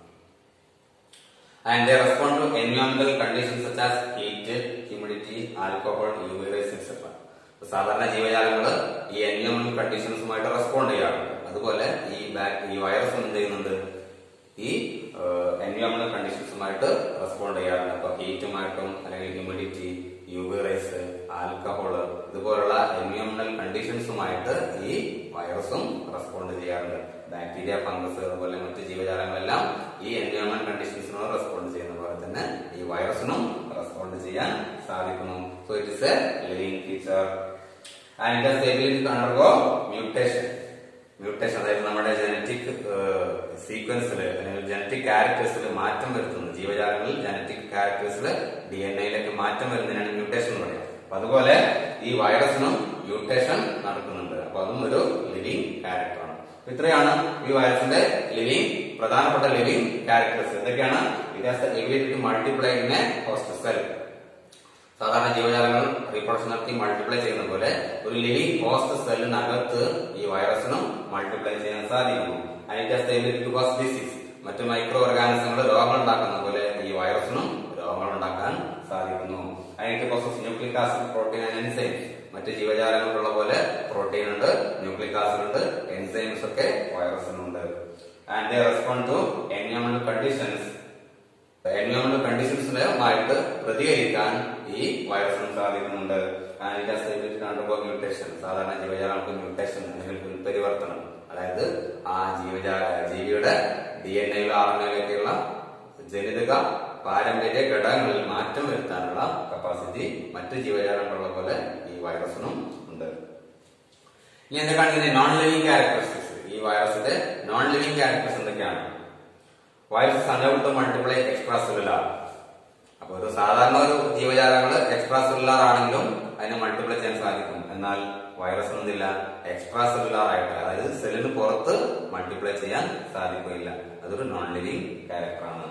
And they respond to environmental conditions such as heat, humidity, alcohol, U V rays, et cetera. സാധാരണ ജീവജാലങ്ങൾ ഈ എൻവയോൺമെന്റൽ കണ്ടീഷൻസുമായിട്ട് റെസ്പോണ്ട് ചെയ്യാറുണ്ട്. അതുപോലെ ഈ ഈ വൈറസ് എന്ത് ചെയ്യുന്നുണ്ട്? ഈ എൻവയോൺമെന്റൽ കണ്ടീഷൻസുമായിട്ട് റെസ്പോണ്ട് ചെയ്യാറുണ്ട്. അപ്പൊ ഹീറ്റുമായിട്ടും അല്ലെങ്കിൽ humidity, U V rays, alcohol ഇതുപോലുള്ള എൻവയോൺമെന്റൽ കണ്ടീഷൻസുമായിട്ട് ഈ വൈറസും റെസ്പോണ്ട് റെസ്പോണ്ട് ചെയ്യാറുണ്ട്. ബാക്ടീരിയ, ഫംഗസ് അതുപോലെ മറ്റ് ജീവജാലങ്ങളെല്ലാം ഈ എൻവയോൺമെന്റ് കണ്ടീഷൻസിനോട് റെസ്പോണ്ട് ചെയ്യുന്ന പോലെ തന്നെ ഈ വൈറസിനും റെസ്പോണ്ട് ചെയ്യാൻ സാധിക്കുന്നു. So it is a living feature and it has the ability to undergo mutation. Mutation അതായത് നമ്മുടെ ജനറ്റിക് സീക്വൻസിൽ അല്ലെങ്കിൽ ജനറ്റിക് ക്യാരക്ടേഴ്സിൽ മാറ്റം വരുത്തുന്നു. ജീവജാലങ്ങളിൽ ജനറ്റിക് ക്യാരക്ടേഴ്സിൽ ഡി എൻ എയിലേക്ക് മാറ്റം വരുന്നതിനാണ് മ്യൂട്ടേഷൻ എന്ന് പറയുന്നത്. അപ്പൊ അതുപോലെ ഈ വൈറസിനും മ്യൂട്ടേഷൻ നടക്കുന്നുണ്ട്. അപ്പൊ അതും ഒരു ലിവിംഗ് ക്യാരക്ടറാണ്. ഇത്രയാണ് ഈ വൈറസിന്റെ ലിവിംഗ് പ്രധാനപ്പെട്ട ലിവിംഗ് ക്യാരക്ടേഴ്സ്. എന്തൊക്കെയാണ്? It has the ability to multiply in a host cell. സാധാരണ ജീവജാലങ്ങൾ റീപ്രൊഡക്ഷൻ നടത്തി മൾട്ടിപ്ലൈ ചെയ്യുന്ന പോലെ ഒരു ലിവിംഗ് ഹോസ്റ്റ് സെല്ലിനകത്ത് ഈ വൈറസിനും മൾട്ടിപ്ലൈ ചെയ്യാൻ സാധിക്കുന്നു. And it has the ability to cause disease. മറ്റു മൈക്രോ ഓർഗാനിസങ്ങൾ രോഗങ്ങൾ ഉണ്ടാക്കുന്ന പോലെ ഈ വൈറസിനും രോഗങ്ങൾ ഉണ്ടാക്കാൻ സാധിക്കുന്നു. And it causes nucleic acid, protein and enzymes. മറ്റ് ജീവജാലങ്ങൾക്കുള്ള പോലെ പ്രോട്ടീൻ ഉണ്ട്, ന്യൂക്ലിക് ആസിഡ് ഉണ്ട്, എൻസൈംസ് ഒക്കെ വൈറസിനുണ്ട്. ആൻഡ് ദേ റെസ്പോണ്ട് ടു എൻവയോൺമെന്റൽ കണ്ടീഷൻസ്. എൻവയോൺമെന്റൽ കണ്ടീഷൻസുമായിട്ട് പ്രതികരിക്കാൻ ഈ വൈറസിന് സാധിക്കുന്നുണ്ട്. And it has the ability to undergo mutation. സാധാരണ ജീവജാലങ്ങൾക്ക് മ്യൂട്ടേഷൻ അല്ലെങ്കിൽ ഉൽപരിവർത്തനം, അതായത് ആ ജീവജാല ജീവിയുടെ ഡി എൻ എയിലോ ആർ എൻ എയിലൊക്കെയുള്ള ജനിതക പാരമ്പര്യ ഘടകങ്ങളിൽ മാറ്റം വരുത്താനുള്ള കപ്പാസിറ്റി മറ്റു ജീവജാലങ്ങളുള്ള പോലെ ഈ വൈറസിനും ഉണ്ട്. ഇനി എന്തൊക്കെയാണ് ഇതിന്റെ നോൺ ലിവിംഗ് ക്യാരക്ടറിസ്റ്റിക്സ്? ഈ വൈറസിന്റെ നോൺ ലിവിംഗ് ക്യാരക്ടേഴ്സ് എന്തൊക്കെയാണ്? Virus unable to multiply extra cellular. അപ്പൊ ഒരു സാധാരണ ഒരു ജീവജാലങ്ങൾ എക്സ്ട്രാ സെല്ലുലാർ ആണെങ്കിലും അതിനെ മൾട്ടിപ്ലൈ ചെയ്യാൻ സാധിക്കും. എന്നാൽ വൈറസ് ഒന്നില്ല, എക്സ്ട്രാ സെല്ലുലാർ ആയിട്ട്, അതായത് സെല്ലിന് പുറത്ത് മൾട്ടിപ്ലൈ ചെയ്യാൻ സാധിക്കുകയില്ല. അതൊരു നോൺ ലിവിംഗ് ക്യാരക്ടറാണ്.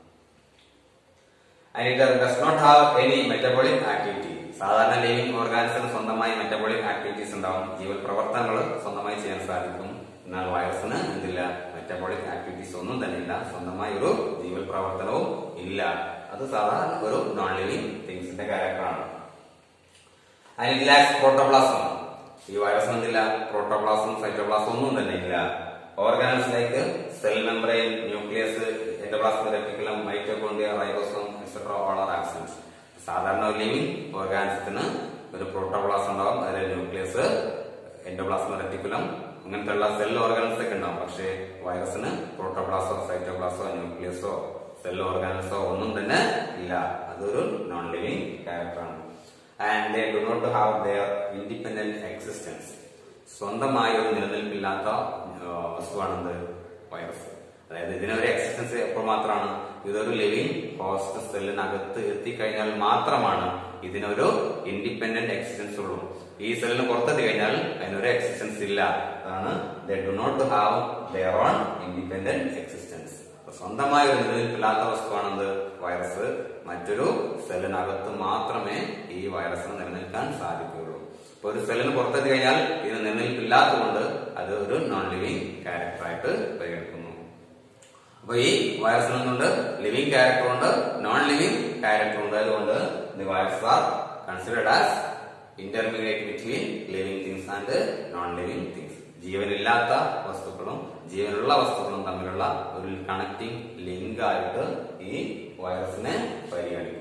And it does not have any metabolic activity. സാധാരണ ലിവിംഗ് ഓർഗാനിസത്തിന് സ്വന്തമായി മെറ്റബോളിക് ആക്ടിവിറ്റീസ് ഉണ്ടാവും, ജീവൽ പ്രവർത്തനങ്ങൾ സ്വന്തമായി ചെയ്യാൻ സാധിക്കും. എന്നാൽ വൈറസിന് എന്തില്ല? മെറ്റബോളിക് ആക്ടിവിറ്റീസ് ഒന്നും തന്നെ ഇല്ല, സ്വന്തമായി ഒരു ജീവൽ പ്രവർത്തനവും ഇല്ല. അത് സാധാരണ ഒരു നോൺ ലിവിംഗ് തിങ്സിന്റെ ക്യാരക്ടറാണ്. And it lacks protoplasm. ഈ വൈറസിന് എന്തില്ല? പ്രോട്ടോപ്ലാസം, സൈറ്റോപ്ലാസം ഒന്നും തന്നെ ഇല്ല. Organelles like cell membrane, nucleus, endoplasmic reticulum, mitochondria, ribosome etcetera all are absent. സാധാരണ ഒരു ലിവിംഗ് ഓർഗാനിസത്തിന് ഒരു പ്രോട്ടോപ്ലാസം ഉണ്ടാവും, അതിൽ ന്യൂക്ലിയസ്, എൻഡോപ്ലാസ്മിക് റെറ്റിക്കുലം അങ്ങനത്തെ ഉള്ള സെൽ ഓർഗാനിസ് ഒക്കെ ഉണ്ടാവും. പക്ഷേ വൈറസിന് പ്രോട്ടോപ്ലാസോ, സൈറ്റോപ്ലാസോ, ന്യൂക്ലിയസോ, സെൽ ഓർഗാനിസോ ഒന്നും തന്നെ ഇല്ല. അതൊരു നോൺ ലിവിംഗ് ക്യാരക്ടറാണ്. And they do not have their independent existence. സ്വന്തമായ ഒരു നിലനിൽപ്പില്ലാത്ത വസ്തുവാണെന്ത്? വൈറസ്. അതായത് ഇതിനൊരു എക്സിസ്റ്റൻസ് എപ്പോൾ മാത്രമാണ്? ഇതൊരു ലിവിംഗ് ഹോസ്റ്റ് സെല്ലിനകത്ത് എത്തിക്കഴിഞ്ഞാൽ മാത്രമാണ് ഇതിനൊരു ഇൻഡിപെൻഡന്റ് എക്സിസ്റ്റൻസ് ഉള്ളൂ. ഈ സെല്ലിന് പുറത്തെത്തി കഴിഞ്ഞാൽ അതിനൊരു എക്സിസ്റ്റൻസ് ഇല്ല. അതാണ് they do not have their own independent existence. സ്വന്തമായ ഒരു നിലനിൽപ്പില്ലാത്ത വസ്തുവാണെന്ത്? വൈറസ്. മറ്റൊരു സെല്ലിനകത്ത് മാത്രമേ ഈ വൈറസിന് നിലനിൽക്കാൻ സാധിക്കുകയുള്ളൂ. ഇപ്പൊ ഒരു സെല്ലിന് പുറത്തെത്തി കഴിഞ്ഞാൽ ഇതിന് നിലനിൽപ്പില്ലാത്തതുകൊണ്ട് അത് ഒരു നോൺ ലിവിംഗ് ക്യാരക്ടറായിട്ട് പരിഗണിക്കുന്നു. അപ്പൊ ഈ വൈറസിനുണ്ട് ലിവിംഗ് ക്യാരക്ടർ ഉണ്ട്, നോൺ ലിവിംഗ് ക്യാരക്ടർ ഉണ്ട്. അതുകൊണ്ട് the virus are considered as intermediate between living things and non living things. ജീവനില്ലാത്ത വസ്തുക്കളും ജീവനുള്ള വസ്തുക്കളും തമ്മിലുള്ള ഒരു കണക്ടിംഗ് ലിങ്ക് ആയിട്ട് ഈ വൈറസിനെ പരിഗണിക്കുന്നു.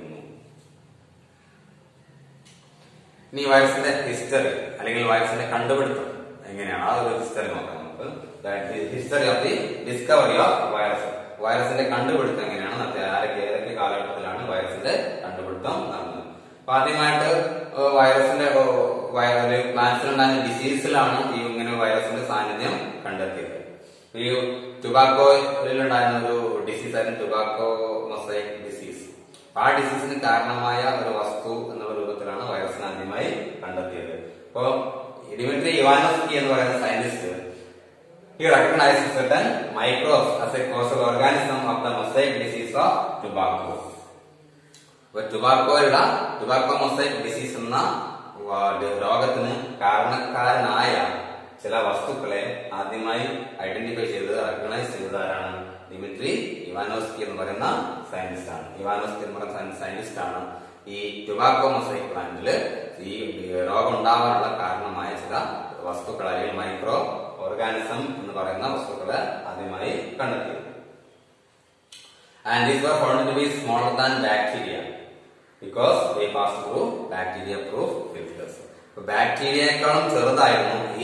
ഇനി വൈറസിന്റെ ഹിസ്റ്ററി അല്ലെങ്കിൽ വൈറസിന്റെ കണ്ടുപിടുത്തം എങ്ങനെയാണ്? ആ ഒരു ഹിസ്റ്ററി നോക്കാം നമുക്ക്. History of the discovery of virus. വൈറസിന്റെ കണ്ടുപിടുത്തം എങ്ങനെയാണ് നടത്തിയത്? ആരൊക്കെ ഏതൊക്കെ കാലഘട്ടത്തിലാണ് വൈറസിന്റെ കണ്ടുപിടുത്തം നടന്നത്? അപ്പൊ ആദ്യമായിട്ട് വൈറസിന്റെ പ്ലാന്റ്സിലുണ്ടായ ഡിസീസിലാണ് ഈ ഇങ്ങനെ വൈറസിന്റെ സാന്നിധ്യം കണ്ടെത്തിയത്. ഈ ടുബാക്കോയിലുണ്ടായിരുന്ന ഒരു ഡിസീസ് ആയിരുന്നു ടുബാക്കോ മൊസൈക് ഡിസീസ്. ആ ഡിസീസിന് കാരണമായ ഒരു വസ്തു എന്നുള്ള രൂപത്തിലാണ് വൈറസിനെ ആദ്യമായി കണ്ടെത്തിയത്. അപ്പോ ഡിമിട്രി ഇവാനോസ്കി എന്ന് പറയുന്ന scientist he recognized certain microbes as a causal organism of the mosaic disease of tobacco. അപ്പൊ ടുബാക്കോയുള്ള ടുബാക്കോ മൊസൈക് ഡിസീസ് എന്ന രോഗത്തിന് കാരണക്കാരനായ ചില വസ്തുക്കളെ ആദ്യമായി ഐഡന്റിഫൈ ചെയ്ത് റെക്കഗ്നൈസ് ചെയ്തതാരാണ്? ദിമിത്രി ഇവാനോസ്കി എന്ന് പറയുന്ന സയന്റിസ്റ്റ് ആണ്. ഇവാനോസ്കി എന്ന് പറയുന്ന സയന്റിസ്റ്റ് ആണ് ഈ ടുബാക്കോ മൊസൈക് പ്ലാന്റില് ഈ രോഗം ഉണ്ടാവാനുള്ള കാരണമായ ചില വസ്തുക്കൾ അല്ലെങ്കിൽ മൈക്രോ ഓർഗാനിസം എന്ന് പറയുന്ന വസ്തുക്കളെ ആദ്യമായി കണ്ടെത്തി. And these were found to be smaller than bacteria because they pass through bacteria proof filters. ബാക്ടീരിയയെക്കാളും ചെറുതായിരുന്നു ഈ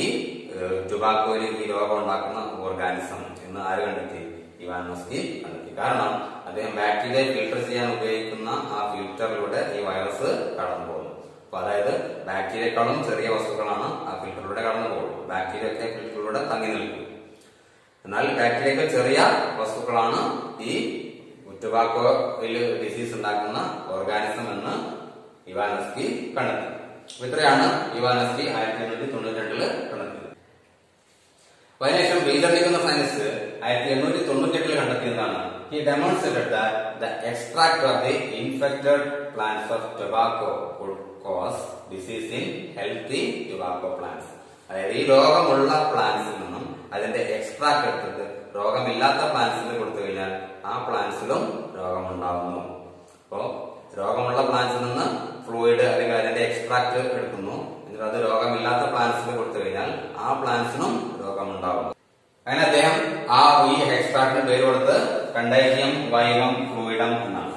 ടുബാക്കോയിൽ ഈ രോഗം ഉണ്ടാക്കുന്ന ഓർഗാനിസം എന്ന് ആര് കണ്ടെത്തി? ഇവാനോസ്കി കണ്ടെത്തി. കാരണം അദ്ദേഹം ബാക്ടീരിയ ഫിൽട്ടർ ചെയ്യാൻ ഉപയോഗിക്കുന്ന ആ ഫിൽറ്ററിലൂടെ ഈ വൈറസ് കടന്നു പോകുന്നു. അപ്പൊ അതായത് ബാക്ടീരിയക്കാളും ചെറിയ വസ്തുക്കളാണ് ആ ഫിൽറ്ററിലൂടെ കടന്നു പോകുന്നത്. ബാക്ടീരിയ ഒക്കെ ഫിൽറ്ററിലൂടെ തങ്ങി നിൽക്കും. എന്നാൽ ബാക്ടീരിയക്ക് ചെറിയ വസ്തുക്കളാണ് ഈ ടുബാക്കോയിൽ ഡിസീസ് ഉണ്ടാക്കുന്ന ഓർഗാനിസം എന്ന് ഇവാനോസ്കി കണ്ടെത്തി. അപ്പൊ ഇത്രയാണ് ഇവാനോസ്കി ആയിരത്തി എണ്ണൂറ്റി തൊണ്ണൂറ്റി രണ്ടില് കണ്ടെത്തിയത്. അതിനുശേഷം ബീജർനിക് എന്ന സയൻസ് ആയിരത്തി എണ്ണൂറ്റി തൊണ്ണൂറ്റി എട്ടില് കണ്ടെത്തിയതാണ് he demonstrated that the extract of the infected plants of tobacco could cause disease in healthy tobacco plants. അതായത് ഈ രോഗമുള്ള പ്ലാന്റ്സിൽ നിന്നും അതിന്റെ എക്സ്ട്രാക്ട് എടുത്തിട്ട് രോഗമില്ലാത്ത പ്ലാന്റ്സിൽ കൊടുത്തു കഴിഞ്ഞാൽ ആ പ്ലാന്റ്സിലും രോഗമുണ്ടാകുന്നു. അപ്പോ രോഗമുള്ള പ്ലാന്റ്സിൽ നിന്ന് ഫ്ലൂയിഡ് അല്ലെങ്കിൽ അതിന്റെ എക്സ്ട്രാക്ട് എടുക്കുന്നു. എന്നിട്ട് അത് രോഗമില്ലാത്ത പ്ലാന്റ്സിൽ കൊടുത്തു കഴിഞ്ഞാൽ ആ പ്ലാന്റ്സിനും രോഗമുണ്ടാകുന്നു. അങ്ങനെ അദ്ദേഹം ആ ഈ എക്സ്ട്രാക്ടിന് പേര് കൊടുത്ത് കണ്ടേജിയം വൈവം ഫ്ലൂയിഡം എന്നാണ്.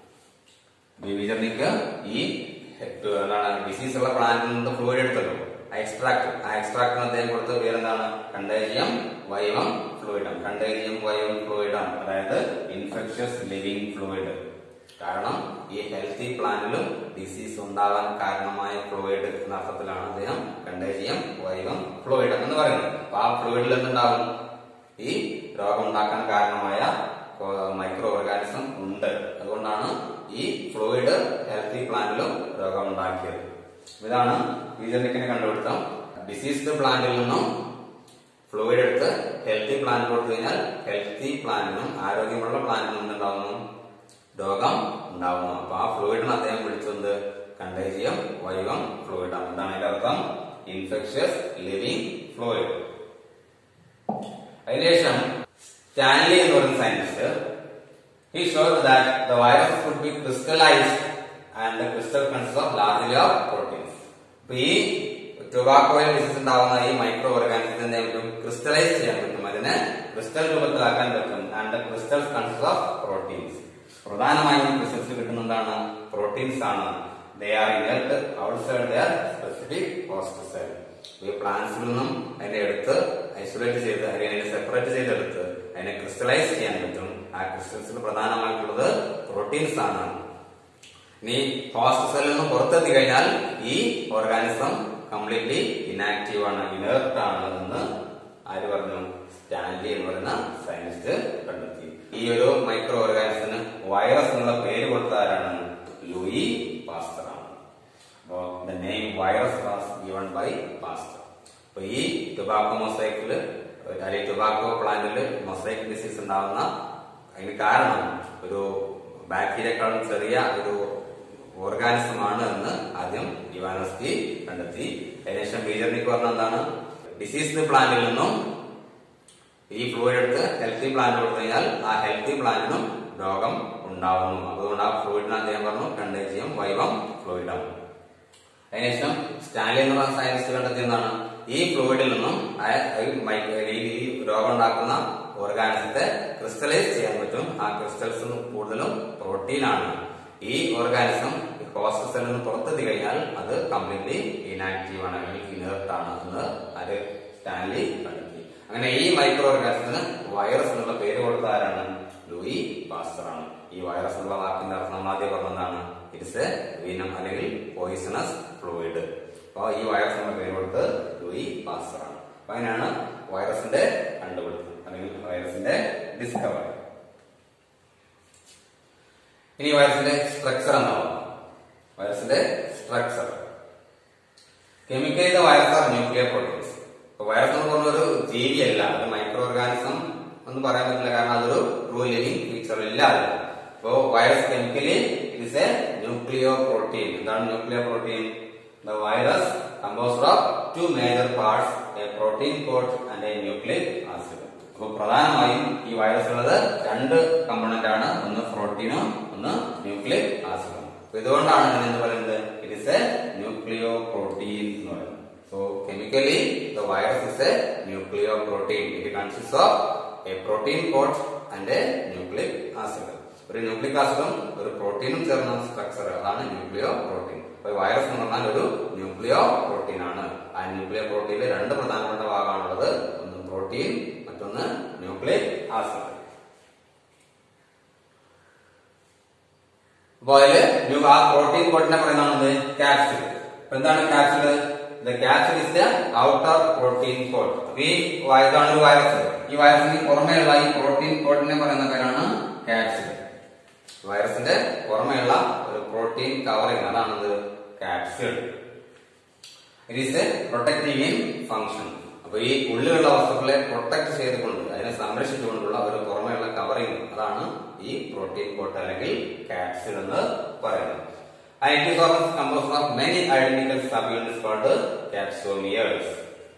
ബീജർനിക് ഈ എന്താണ് ഡിസീസ് ഉള്ള പ്ലാന്റിൽ നിന്ന് ഫ്ലൂയിഡ് എടുത്തല്ലോ, ആ എക്സ്ട്രാക്ട് ആ എക്സ്ട്രാക്ടിന് അദ്ദേഹം കൊടുത്ത പേരെന്താണ്? കണ്ടേജിയം വൈവം ഫ്ലൂയിഡം. കണ്ടേജിയം വൈവം ഫ്ലൂയിഡം അതായത് ഇൻഫെക്ഷ്യസ് ലിവിംഗ് ഫ്ലൂയിഡ്. കാരണം ഈ ഹെൽത്തി പ്ലാന്റിലും ഡിസീസ് ഉണ്ടാകാൻ കാരണമായ ഫ്ലൂയിഡ് എന്ന അർത്ഥത്തിലാണ് അദ്ദേഹം കണ്ടേജിയം വൈവം ഫ്ലൂയിഡം എന്ന് പറയുന്നത്. അപ്പൊ ആ ഫ്ലൂയിഡിൽ എന്തുണ്ടാവും? ഈ രോഗം ഉണ്ടാക്കാൻ കാരണമായ മൈക്രോ ഓർഗാനിസം ഉണ്ട്. അതുകൊണ്ടാണ് ഈ ഫ്ലൂയിഡ് ഹെൽത്തി പ്ലാന്റിലും രോഗം ഉണ്ടാക്കിയത്. ഇതാണ് ബീജർനിക്കിനെ കണ്ടുപിടുത്തം. ഡിസീസ്ഡ് പ്ലാന്റിൽ നിന്നും ഫ്ലൂയിഡ് എടുത്ത് ഹെൽത്തി പ്ലാന്റ് കൊടുത്തു കഴിഞ്ഞാൽ ഹെൽത്തി പ്ലാന്റിനും ആരോഗ്യമുള്ള പ്ലാന്റിനും എന്തുണ്ടാവുന്നു? രോഗം ഉണ്ടാവുന്നു. അപ്പൊ ആ ഫ്ലൂയിഡിന് അദ്ദേഹം വിളിച്ചത് കണ്ടേജിയം വൈവം ഫ്ലൂയിഡം. എന്താണ് അതിന്റെ അർത്ഥം? Infectious living fluid. അതിനുശേഷം സ്റ്റാൻലി എന്ന് പറയുന്ന scientist he showed that the virus could be crystallized and the crystal consists of largely of proteins. അപ്പൊ ഈ ടുബാക്കോയിൽ ഡിസീസ് ഉണ്ടാവുന്ന ഈ മൈക്രോ ഓർഗാനിസത്തിന്റെ ക്രിസ്റ്റലൈസ് ചെയ്യാൻ പറ്റും, അതിനെ ക്രിസ്റ്റൽ രൂപത്തിലാക്കാൻ പറ്റും. And the crystals consist of proteins. പ്രധാനമായും ക്രിസ്റ്റൽസ് കിട്ടുന്നതാണ് പ്രോട്ടീൻസ് ആണ്. They are inert outside their specific host cell. ഈ പ്ലാന്റ്സിൽ നിന്നും അതിനെ എടുത്ത് ഐസൊലേറ്റ് ചെയ്ത് അല്ലെങ്കിൽ അതിനെ സെപ്പറേറ്റ് ചെയ്തെടുത്ത് അതിനെ ക്രിസ്റ്റലൈസ് ചെയ്യാൻ പറ്റും. ആ ക്രിസ്റ്റൽസിൽ പ്രധാനമായിട്ടുള്ളത് പ്രോട്ടീൻസ് ആണ്. ഇനി ഹോസ്റ്റ് സെല്ലിൽ നിന്നും പുറത്തെത്തി കഴിഞ്ഞാൽ ഈ ഓർഗാനിസം കംപ്ലീറ്റ്ലി ഇനാക്റ്റീവ് ആണ്, ഇനേർട്ട് ആണ് എന്ന് ആര് പറഞ്ഞു? സ്റ്റാൻലി എന്ന് പറയുന്ന സയന്റിസ്റ്റ് കണ്ടെത്തി. ഈ ഒരു മൈക്രോ ഓർഗാനിസത്തിന് വൈറസ് എന്നുള്ള പേര് കൊടുത്ത ആരാണ്? ലൂയി പാസ്റ്റർ ആണ്. അപ്പോ the name virus was given by Pasteur. അപ്പൊ ഈ ടുബാക്കോ മൊസൈക്കില് അല്ലെങ്കിൽ ടുബാക്കോ പ്ലാന്റില് മൊസൈക്ക് ഡിസീസ് ഉണ്ടാവുന്ന അതിന് കാരണം ഒരു ബാക്ടീരിയക്കാളും ചെറിയ ഒരു ഓർഗാനിസം ആണ് എന്ന് ആദ്യം ഇവാനോസ്കി കണ്ടെത്തി. അതിനുശേഷം ബീജർനിക് പറഞ്ഞ എന്താണ്? ഡിസീസ്ഡ് പ്ലാന്റിൽ നിന്നും ഈ ഫ്ലൂയിഡ് എടുത്ത് ഹെൽത്തി പ്ലാന്റ് കൊടുത്തു കഴിഞ്ഞാൽ ആ ഹെൽത്തി പ്ലാന്റിനും രോഗം ഉണ്ടാവുന്നു. അതുകൊണ്ട് ആ ഫ്ലൂയിഡിന് അദ്ദേഹം പറഞ്ഞു കണ്ടേജിയം വൈവം ഫ്ലൂയിഡം. അതിനുശേഷം സ്റ്റാൻലി എന്ന് പറഞ്ഞ സയൻസിസ്റ്റ് കണ്ടെത്തി എന്താണ്? ഈ ഫ്ലൂയിഡിൽ നിന്നും ഈ രോഗം ഉണ്ടാക്കുന്ന ഓർഗാനിസത്തെ ക്രിസ്റ്റലൈസ് ചെയ്യാൻ പറ്റും. ആ ക്രിസ്റ്റൽസ് കൂടുതലും പ്രോട്ടീനാണ്. ഈ ഓർഗാനിസം ഹോസ്റ്റ് സെല്ലിൽ നിന്ന് പുറത്തെത്തി കഴിഞ്ഞാൽ അത് കംപ്ലീറ്റ്ലി ഇനാക്റ്റീവ് ആണ്, അല്ലെങ്കിൽ ഇനേർട്ട് ആണ് എന്ന് അത് സ്റ്റാൻലി കണ്ടെത്തി. അങ്ങനെ ഈ മൈക്രോ ഓർഗാനിസത്തിന് വൈറസ് എന്നുള്ള പേര് കൊടുത്ത ആരാണ്? ലൂയി പാസ്റ്റർ ആണ്. ഈ വൈറസ് എന്നുള്ള വാക്കിന്റെ അർത്ഥം നമ്മൾ ആദ്യം പറഞ്ഞതാണ് ഇറ്റ്സ് എ വീനം അല്ലെങ്കിൽ പോയിസണസ് ഫ്ലൂയിഡ്. അപ്പൊ ഈ വൈറസ് എന്നുള്ള പേര് കൊടുത്ത് ലൂയി പാസ്റ്റർ ആണ്. അപ്പൊ അങ്ങനെയാണ് വൈറസിന്റെ കണ്ടുപിടുത്തം അല്ലെങ്കിൽ വൈറസിന്റെ ഡിസ്കവറി. ഇനി വൈറസിന്റെ സ്ട്രക്ചർ എന്താവും? വൈറസിന്റെ structure chemically virus are nuclear proteins. Virus എന്ന് പറഞ്ഞ ഒരു ജീവിയല്ല, ഒരു മൈക്രോ ഓർഗാനിസം എന്ന് പറയാൻ പറ്റില്ല, കാരണം അതൊരു ട്രൂ ലിവിംഗ് ഫീച്ചർ ഇല്ല. അപ്പോ virus chemically it is a nucleoprotein. എന്താണ് nuclear protein? The virus composed of two major parts, a protein coat and a nucleic acid. അപ്പൊ പ്രധാനമായും ഈ വൈറസ് ഉള്ളത് രണ്ട് കമ്പോണന്റ് ആണ്, ഒന്ന് പ്രോട്ടീനും ഒന്ന് ന്യൂക്ലിക് ആസിഡും. അപ്പൊ ഇതുകൊണ്ടാണ് ഇതിന് എന്ത് പറയുന്നത്? It is a nucleoprotein എന്ന് പറയുന്നത്. So chemically the virus is a nucleoprotein. It consists of a protein coat and a nucleic acid. ഒരു ന്യൂക്ലിക് ആസിഡും ഒരു പ്രോട്ടീനും ചേർന്ന സ്ട്രക്ചർ അതാണ് ന്യൂക്ലിയോ പ്രോട്ടീൻ. അപ്പൊ വൈറസ് എന്ന് പറഞ്ഞാൽ ഒരു ന്യൂക്ലിയോ പ്രോട്ടീൻ ആണ്. ആ ന്യൂക്ലിയോ പ്രോട്ടീനിലെ രണ്ട് പ്രധാനപ്പെട്ട ഭാഗമാണുള്ളത്. ഒന്ന് പ്രോട്ടീൻ, മറ്റൊന്ന് ന്യൂക്ലിക് ആസിഡ്. അപ്പൊ അതില് ആ പ്രോട്ടീൻ കോട്ടിനെ പറയുന്നതാണ് ക്യാപ്സിഡ്. അപ്പൊ എന്താണ് capsid? The capsid is the outer protein coat. ഈ ഇതാണ് ഒരു വൈറസ്. ഈ വൈറസിന് പുറമേയുള്ള ഈ പ്രോട്ടീൻ കോട്ടിനെ പറയുന്ന പേരാണ് ക്യാപ്സിഡ്. വൈറസിന്റെ പുറമേയുള്ള ഒരു പ്രോട്ടീൻ കവറിംഗ് അതാണത് capsid. It is a protective in function. അപ്പൊ ഈ ഉള്ളിലുള്ള വസ്തുക്കളെ പ്രൊട്ടക്ട് ചെയ്തുകൊണ്ട് അതിനെ സംരക്ഷിച്ചുകൊണ്ടുള്ള ഒരു പുറമേയുള്ള കവറിംഗ് അതാണ് ഈ പ്രോട്ടീൻ കോട്ട് അല്ലെങ്കിൽ ക്യാപ്സിഡ് എന്ന് പറയുന്നത്. And it is also composed of many identical subunits called capsomeres.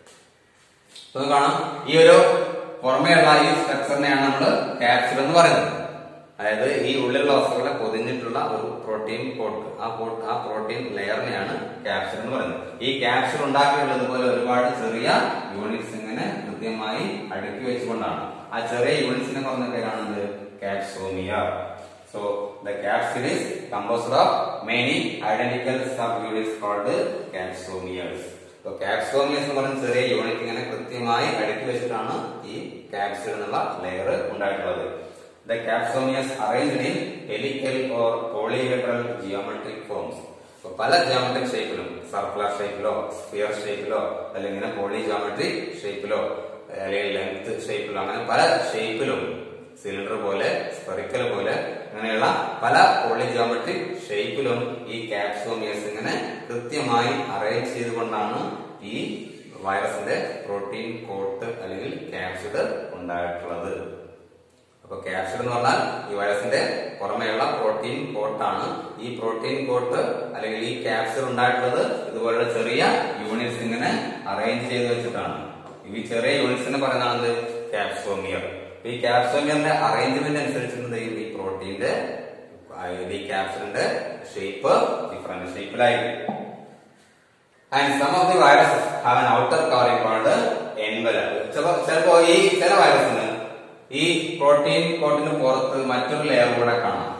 So കാണാം, ഈ ഒരു പുറമേയുള്ള ഈ സ്ട്രക്ചറിനെയാണ് നമ്മൾ ക്യാപ്സിഡ് എന്ന് പറയുന്നത്. അതായത് ഈ ഉള്ളിലുള്ള വസ്തുക്കളെ പൊതിഞ്ഞിട്ടുള്ള ഒരു പ്രോട്ടീൻ കോട്ട്, ആ ആ പ്രോട്ടീൻ ലെയറിനെയാണ് ക്യാപ്സിഡ് എന്ന് പറയുന്നത്. ഈ ക്യാപ്സിഡ് ഉണ്ടാക്കിയുള്ളതുപോലെ ഒരുപാട് ചെറിയ യൂണിറ്റ്സ് ഇങ്ങനെ കൃത്യമായി അടുക്കി വെച്ചുകൊണ്ടാണ്. ആ ചെറിയ യൂണിറ്റ്സിനെ പറഞ്ഞ പേരാണത് capsomere. So the capsid is composed of many identical subunits called capsomeres. So capsomeres എന്ന് പറയുന്ന ചെറിയ യൂണിറ്റ് ഇങ്ങനെ കൃത്യമായി അടുക്കി വെച്ചിട്ടാണ് ഈ ക്യാപ്സിഡ് എന്നുള്ള ലെയർ ഉണ്ടായിട്ടുള്ളത്. The capsomeres arranged in helical or polyhedral geometric forms. So പല ജിയോമെട്രിക് ഷേപ്പിലും, സർക്കുലർ ഷേപ്പിലോ സ്ഫിയർ ഷേപ്പിലോ അല്ലെങ്കിൽ പോളി ജിയോമെട്രിക് ഷേപ്പിലോ അല്ലെങ്കിൽ ലെങ്ത് ഷേപ്പിലോ അങ്ങനെ പല ഷേപ്പിലും, സിലിണ്ടർ പോലെ, സ്പെറിക്കൽ പോലെ അങ്ങനെയുള്ള പല പോളി ജിയോമെട്രിക് ഷേപ്പിലും ഈ ക്യാപ്സോമിയേഴ്സ് ഇങ്ങനെ കൃത്യമായി അറേഞ്ച് ചെയ്തുകൊണ്ടാണ് ഈ വൈറസിന്റെ പ്രോട്ടീൻ കോട്ട് അല്ലെങ്കിൽ ക്യാപ്സിഡ് ഉണ്ടായിട്ടുള്ളത്. അപ്പൊ ക്യാപ്സിഡ് എന്ന് പറഞ്ഞാൽ ഈ വൈറസിന്റെ പുറമെയുള്ള പ്രോട്ടീൻ കോട്ടാണ്. ഈ പ്രോട്ടീൻ കോട്ട് അല്ലെങ്കിൽ ഈ ക്യാപ്സിഡ് ഉണ്ടായിട്ടുള്ളത് ഇതുപോലുള്ള ചെറിയ യൂണിറ്റ്സ് ഇങ്ങനെ അറേഞ്ച് ചെയ്ത് വെച്ചിട്ടാണ്. ഈ ചെറിയ യൂണിറ്റ്സിന് പറയുന്നതാണ് ക്യാപ്സോമിയർ. ഈ ക്യാപ്സോമിയറിന്റെ അറേഞ്ച്മെന്റ് അനുസരിച്ചിട്ടുണ്ട് ഈ പ്രോട്ടീന്റെ ഈ ക്യാപ്സിഡിന്റെ ഷേപ്പ് ഡിഫറെന്റ് ഷേപ്പിലായിരിക്കും. And some of the viruses have an outer covering called envelope. ചിലപ്പോ ഈ ചില വൈറസിന് ഈ പ്രോട്ടീൻ കോട്ടിന് പുറത്ത് മറ്റൊരു ലെയർ കൂടെ കാണാം.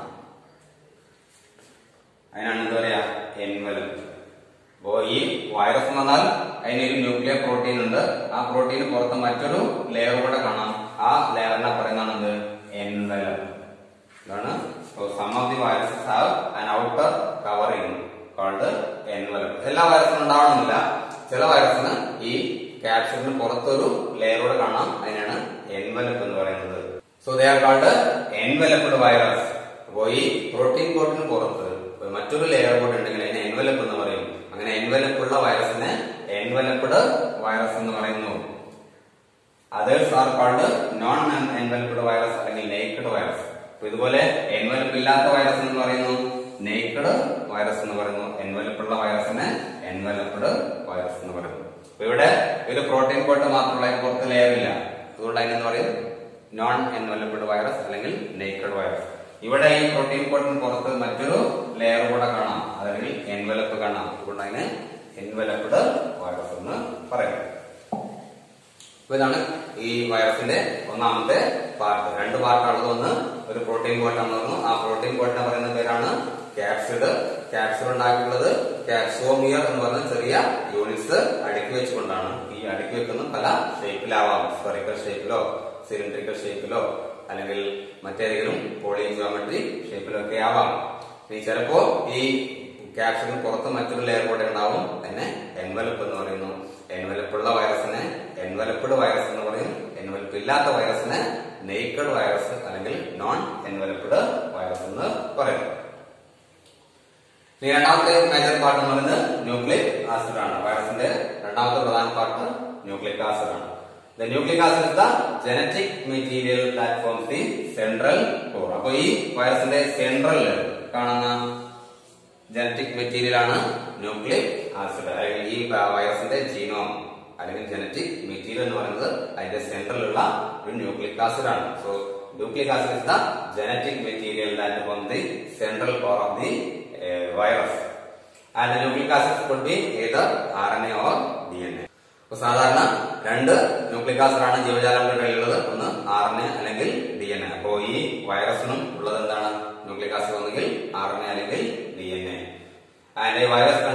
അതിനാണ് എന്താ പറയാ എൻവലപ്പ്. അപ്പോ ഈ വൈറസ് എന്ന് പറഞ്ഞാൽ അതിനൊരു ന്യൂക്ലിയർ പ്രോട്ടീൻ ഉണ്ട്. ആ പ്രോട്ടീന് പുറത്ത് മറ്റൊരു ലെയർ കൂടെ കാണാം. ആ ലെയറിനെ പറയുന്നതാണ് എൻവലപ്പ്. ഇതാണ് some of the viruses have an outer covering called envelope. എല്ലാ വൈറസിനും ഉണ്ടാവണമെന്നില്ല. ചില വൈറസിന് ഈ ക്യാപ്സിഡിന് പുറത്തൊരു ലെയറോട് കാണാം. അതിനാണ് എൻവലപ്പ് എന്ന് പറയുന്നത്. So they are called enveloped virus. അപ്പോ ഈ പ്രോട്ടീൻ കോട്ടിന് പുറത്ത് മറ്റൊരു ലെയർ കൂടെ ഉണ്ടെങ്കിൽ അതിനെ എൻവലപ്പ് എന്ന് പറയും. അങ്ങനെ എൻവലപ്പുള്ള വൈറസിനെ എൻവലപ്ഡ് വൈറസ് എന്ന് പറയുന്നു. Others are called non enveloped virus അല്ലെങ്കിൽ നേക്കഡ് വൈറസ്. അപ്പൊ ഇതുപോലെ എൻവലപ്പ് ഇല്ലാത്ത വൈറസ് എന്ന് പറയുന്നു നേക്കഡ് വൈറസ് എന്ന് പറയുന്നു. എൻവലപ്പുള്ള വൈറസിനെ എൻവലപ്ഡ് വൈറസ് എന്ന് പറയുന്നു. അപ്പൊ ഇവിടെ ഒരു പ്രോട്ടീൻ കോട്ട് മാത്രമുള്ള പുറത്ത് ലെയർ ഇല്ല. അതുകൊണ്ട് അതിനെന്ന് പറയും നോൺ എൻവലപ്ഡ് വൈറസ് അല്ലെങ്കിൽ നേക്കഡ് വൈറസ്. ഇവിടെ ഈ പ്രോട്ടീൻ കോട്ടിന് പുറത്ത് മറ്റൊരു ലെയർ കൂടെ കാണാം, അല്ലെങ്കിൽ എൻവലപ്പ് കാണാം. അതുകൊണ്ട് അതിന് എൻവലപ്ഡ് വൈറസ് എന്ന് പറയും. അപ്പൊ ഇതാണ് ഈ വൈറസിന്റെ ഒന്നാമത്തെ പാർട്ട്. രണ്ട് പാർട്ടാണുള്ളത്. ഒന്ന് ഒരു പ്രോട്ടീൻ കോട്ടാണെന്ന് പറഞ്ഞു. ആ പ്രോട്ടീൻ കോട്ടിനെ പറയുന്ന പേരാണ് ക്യാപ്സിഡ്. ക്യാപ്സിഡ് ഉണ്ടാക്കിയിട്ടുള്ളത് ക്യാപ്സോമിയർ എന്ന് പറഞ്ഞ ചെറിയ യൂണിറ്റ്സ് അടുക്കി വെച്ചുകൊണ്ടാണ്. ഈ അടുക്കി വെക്കുന്ന പല ഷേപ്പിലാവാം. സ്പെറിക്കൽ ഷേപ്പിലോ സിലിണ്ടറിക്കൽ ഷേപ്പിലോ അല്ലെങ്കിൽ മറ്റേതെങ്കിലും പോളി ജിയോമെട്രി ഷേപ്പിലോ ഒക്കെ ആവാം. ഇനി ചിലപ്പോ ഈ ക്യാപ്സിഡിന് പുറത്ത് മറ്റൊരു ലെയർ കൂടെ ഉണ്ടാവും. അതിനെ എൻവലപ്പ് എന്ന് പറയുന്നു. എൻവലപ്പുള്ള വൈറസിനെ എൻവലപ്ഡ് വൈറസ് എന്ന് പറയും. എൻവലപ്പ് ഇല്ലാത്ത വൈറസിനെ നേക്കഡ് വൈറസ് അല്ലെങ്കിൽ നോൺ എൻവലപ്ഡ് വൈറസ് എന്ന് പറയും. ഇനി രണ്ടാമത്തെ മേജർ പാർട്ട് എന്ന് പറയുന്നത് ന്യൂക്ലിക് ആസിഡ് ആണ്. വൈറസിന്റെ രണ്ടാമത്തെ പ്രധാന പാർട്ട് ന്യൂക്ലിക് ആസിഡ് ആണ്. The nucleic acid is the genetic material that forms the central core. അപ്പൊ ഈ വൈറസിന്റെ സെൻട്രൽ കാണുന്ന ജനറ്റിക് മെറ്റീരിയൽ ആണ് ന്യൂക്ലിക് ആസിഡ്. അല്ലെങ്കിൽ ഈ വൈറസിന്റെ ജീനോം അല്ലെങ്കിൽ ജനറ്റിക് മെറ്റീരിയൽ എന്ന് പറയുന്നത് അതിന്റെ സെൻട്രലുള്ള ഒരു ന്യൂക്ലിക് ആസിഡ് ആണ്. So nucleic acid is the genetic material that forms the central core of the virus. And the nucleic acid could be either R N A or D N A. അപ്പൊ സാധാരണ രണ്ട് nucleic acid ആണ് ജീവജാലങ്ങളുടെ കയ്യിലുള്ളത്. ഒന്ന് R N A അല്ലെങ്കിൽ D N A. അപ്പോ ഈ വൈറസിനും ഉള്ളത് എന്താണ്? ന്യൂക്ലിക് ആസിഡ് ഒന്നെങ്കിൽ ആർ എൻ എ അല്ലെങ്കിൽ D N A. And virus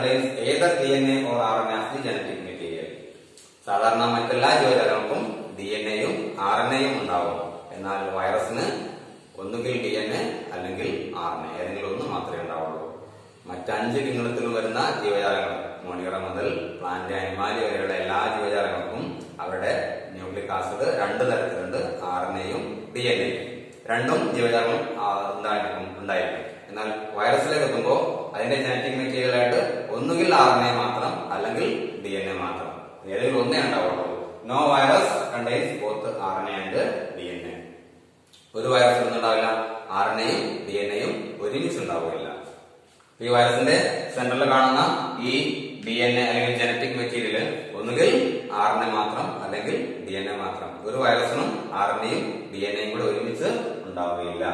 എയും ഉണ്ടാവും. എന്നാൽ വൈറസിന് ഒന്നുകിൽ ഡി എൻ എ അല്ലെങ്കിൽ ആർ എൻ എ ഏതെങ്കിലും ഒന്ന് മാത്രമേ ഉണ്ടാവുള്ളൂ. മറ്റഞ്ച് കിങ്ഡത്തിലും വരുന്ന ജീവജാലങ്ങൾ മോണിറ മുതൽ പ്ലാന്റ് അനിമാലി വരെയുള്ള എല്ലാ ജീവജാലങ്ങൾക്കും അവരുടെ ന്യൂക്ലിക് ആസിഡ് രണ്ട് തരത്തിലുണ്ട്, ആർ എൻ എയും ഡി എൻ എയും. രണ്ടും ജീവജാലങ്ങൾ ഉണ്ടായിരിക്കും ഉണ്ടായിരിക്കും എന്നാൽ വൈറസിലേക്ക് എത്തുമ്പോൾ അതിന്റെ ജനറ്റിക് മെറ്റീരിയൽ ആയിട്ട് ഒന്നുകിൽ ആർ എൻ എ മാത്രം അല്ലെങ്കിൽ ഡി എൻ എ മാത്രം, ഏതെങ്കിലും ഒന്നേ ഉണ്ടാവുള്ളൂ. No virus contains both R N A and D N A. ഒരു വൈറസ് ഒന്നും ഉണ്ടാവില്ല, ആർ എൻ എയും ഡി എൻ എയും ഒരുമിച്ച് ഉണ്ടാവുകയില്ല. ഈ വൈറസിന്റെ സെന്ററിൽ കാണുന്ന ഈ ഡി എൻ എ അല്ലെങ്കിൽ ജനറ്റിക് മെറ്റീരിയൽ ഒന്നുകിൽ ആർ എൻ എ മാത്രം അല്ലെങ്കിൽ ഡി എൻ എ മാത്രം. ഒരു വൈറസിനും ആർ എൻ എയും ഡി എൻ എയും കൂടെ ഒരുമിച്ച് ഉണ്ടാവുകയില്ല.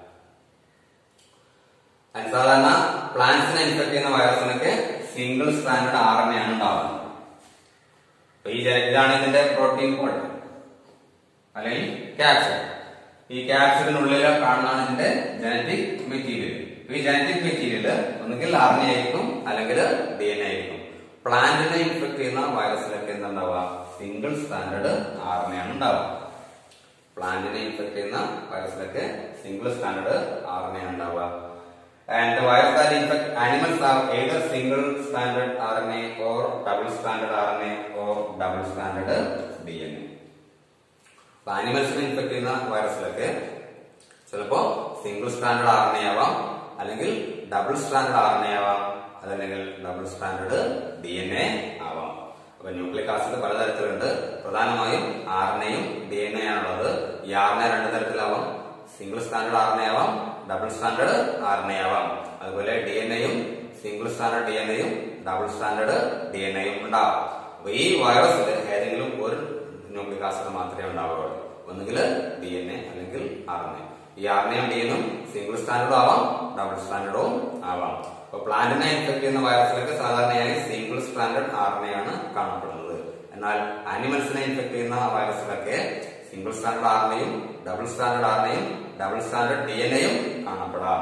സാധാരണ പ്ലാന്റ്സിനെ ഇൻഫെക്ട് ചെയ്യുന്ന വൈറസിനൊക്കെ single stranded R N A ആണ് ഉണ്ടാവുന്നത്. ഈ ഇതാണ് ഇതിന്റെ പ്രോട്ടീൻ കോഡ് അല്ലെങ്കിൽ ക്യാപ്സിഡ്. ഈ ക്യാപ്സിഡിനുള്ളിൽ കാണുന്നതാണ് ഇതിന്റെ ജനറ്റിക് മെറ്റീരിയൽ. ഈ ജനറ്റിക് മെറ്റീരിയൽ ഒന്നുകിൽ ആർ എൻ എ ആയിരിക്കും അല്ലെങ്കിൽ ഡി എൻ എ ആയിരിക്കും. പ്ലാന്റിനെ ഇൻഫെക്ട് ചെയ്യുന്ന വൈറസിലൊക്കെ എന്താണ്ടാവുക? Single standard R N A ആണ് ഉണ്ടാവുക. പ്ലാന്റിനെ ഇൻഫെക്ട് ചെയ്യുന്ന വൈറസിലൊക്കെ single standard R N A ആണ് ഉണ്ടാവുക. And the virus that infect animals are either single stranded R N A or double stranded R N A or double stranded D N A. അപ്പൊ ആനിമൽസിനെ infect ചെയ്യുന്ന വൈറസിലൊക്കെ ചിലപ്പോ single standard R N A ആവാം, അല്ലെങ്കിൽ double standard R N A ആവാം, അതല്ലെങ്കിൽ double standard D N A ആവാം. അപ്പൊ ന്യൂക്ലിക് ആസിഡ് പലതരത്തിലുണ്ട്. പ്രധാനമായും ആർ എൻ എയും ഡി എൻ എ ആണുള്ളത്. ഈ ആർ എൻ എ രണ്ടു തരത്തിലാവാം, single standard R N A ആവാം, double standard R N A ആവാം. അതുപോലെ ഡി എൻ എയും സിംഗിൾ സ്റ്റാൻഡേർഡ് ഡി എൻ എയും ഡബിൾ സ്റ്റാൻഡേർഡ് ഡി എൻ എയും ഉണ്ടാവും. അപ്പൊ ഈ വൈറസിൽ ഏതെങ്കിലും ഒരു ന്യൂക്ലിക് ആസിഡ് മാത്രമേ ഉണ്ടാവുകയുള്ളൂ, ഒന്നുകിൽ ഡി എൻ എ അല്ലെങ്കിൽ ആർ എൻ എ. ഈ ആർ എൻ എയും ഡി എനും സിംഗിൾ സ്റ്റാൻഡേർഡും ആവാം, ഡബിൾ സ്റ്റാൻഡേർഡും ആവാം. അപ്പൊ പ്ലാന്റിനെ ഇൻഫെക്ട് ചെയ്യുന്ന വൈറസിലൊക്കെ സാധാരണയായി single standard R N A ആണ് കാണപ്പെടുന്നത്. എന്നാൽ ആനിമൽസിനെ ഇൻഫെക്ട് ചെയ്യുന്ന വൈറസിലൊക്കെ സിംഗിൾ സ്റ്റാൻഡേർഡ് ആർ എൻ എയും ഡബിൾ സ്റ്റാൻഡേർഡ് ആർ എൻ എയും ഡബിൾ സ്റ്റാൻഡേർഡ് ഡി എൻ എയും കാണപ്പെടാം.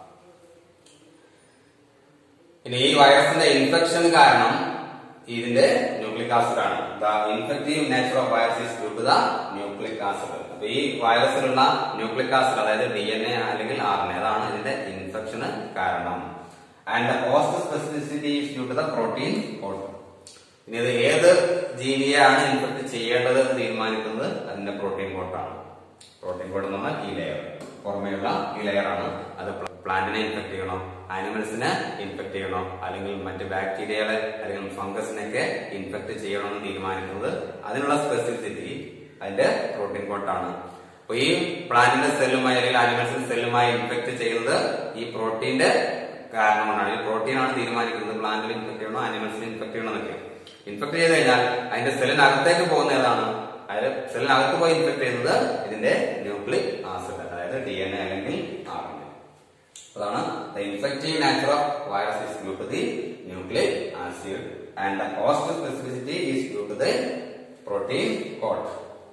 ഇനി ഈ വൈറസിന്റെ ഇൻഫെക്ഷൻ കാരണം ഇതിന്റെ ന്യൂക്ലിക് ആസിഡ് ആണ്. The infective nature of virus is due to the nucleic acid. അപ്പൊ ഈ വൈറസിലുള്ള ന്യൂക്ലിക് ആസിഡ്, അതായത് ഡി എൻ എ അല്ലെങ്കിൽ ആർ എൻ എ, അതാണ് ഇതിന്റെ ഇൻഫെക്ഷന് കാരണം. And the host specificity is due to the protein code. ഇനി ഇത് ഏത് ജീവിയെയാണ് ഇൻഫെക്ട് ചെയ്യേണ്ടത് എന്ന് തീരുമാനിക്കുന്നത് അതിന്റെ പ്രോട്ടീൻ കോഡാണ്. പ്രോട്ടീൻ കോഡ് എന്ന് പറഞ്ഞാൽ ഈ ലെയർ, പുറമേയുള്ള ഈ ലെയർ ആണ്. അത് പ്ലാന്റിനെ ഇൻഫെക്ട് ചെയ്യണോ, ആനിമൽസിനെ ഇൻഫെക്ട് ചെയ്യണോ, അല്ലെങ്കിൽ മറ്റ് ബാക്ടീരിയകളെ അല്ലെങ്കിൽ ഫംഗസിനെയൊക്കെ ഇൻഫെക്ട് ചെയ്യണമെന്ന് തീരുമാനിക്കുന്നത് അതിനുള്ള സ്പെസിഫിസിറ്റി അതിന്റെ പ്രോട്ടീൻ കോഡാണ്. അപ്പൊ ഈ പ്ലാന്റിന്റെ സെല്ലുമായി അല്ലെങ്കിൽ ആനിമൽസിന്റെ സെല്ലുമായി ഇൻഫെക്ട് ചെയ്യുന്നത് ഈ പ്രോട്ടീന്റെ കാരണം കൊണ്ടാണ്. ഈ പ്രോട്ടീൻ ആണ് തീരുമാനിക്കുന്നത് പ്ലാന്റിൽ ഇൻഫെക്ട് ചെയ്യണോ ആനിമൽസിനെ ഇൻഫെക്ട് ചെയ്യണോ എന്നൊക്കെ. ഇൻഫെക്ട് ചെയ്ത് കഴിഞ്ഞാൽ അതിന്റെ സെല്ലിനകത്തേക്ക് പോകുന്ന ഏതാണ്? അതായത് സെല്ലിനകത്ത് പോയി ഇൻഫെക്ട് ചെയ്യുന്നത് ഇതിന്റെ ന്യൂക്ലിക് ആസിഡ്, അതായത് ഡി എൻ എ അല്ലെങ്കിൽ ആർ എൻ എ. അതാണ് the infective nature of virus is due to the nucleic acid and the host specificity is due to the protein code.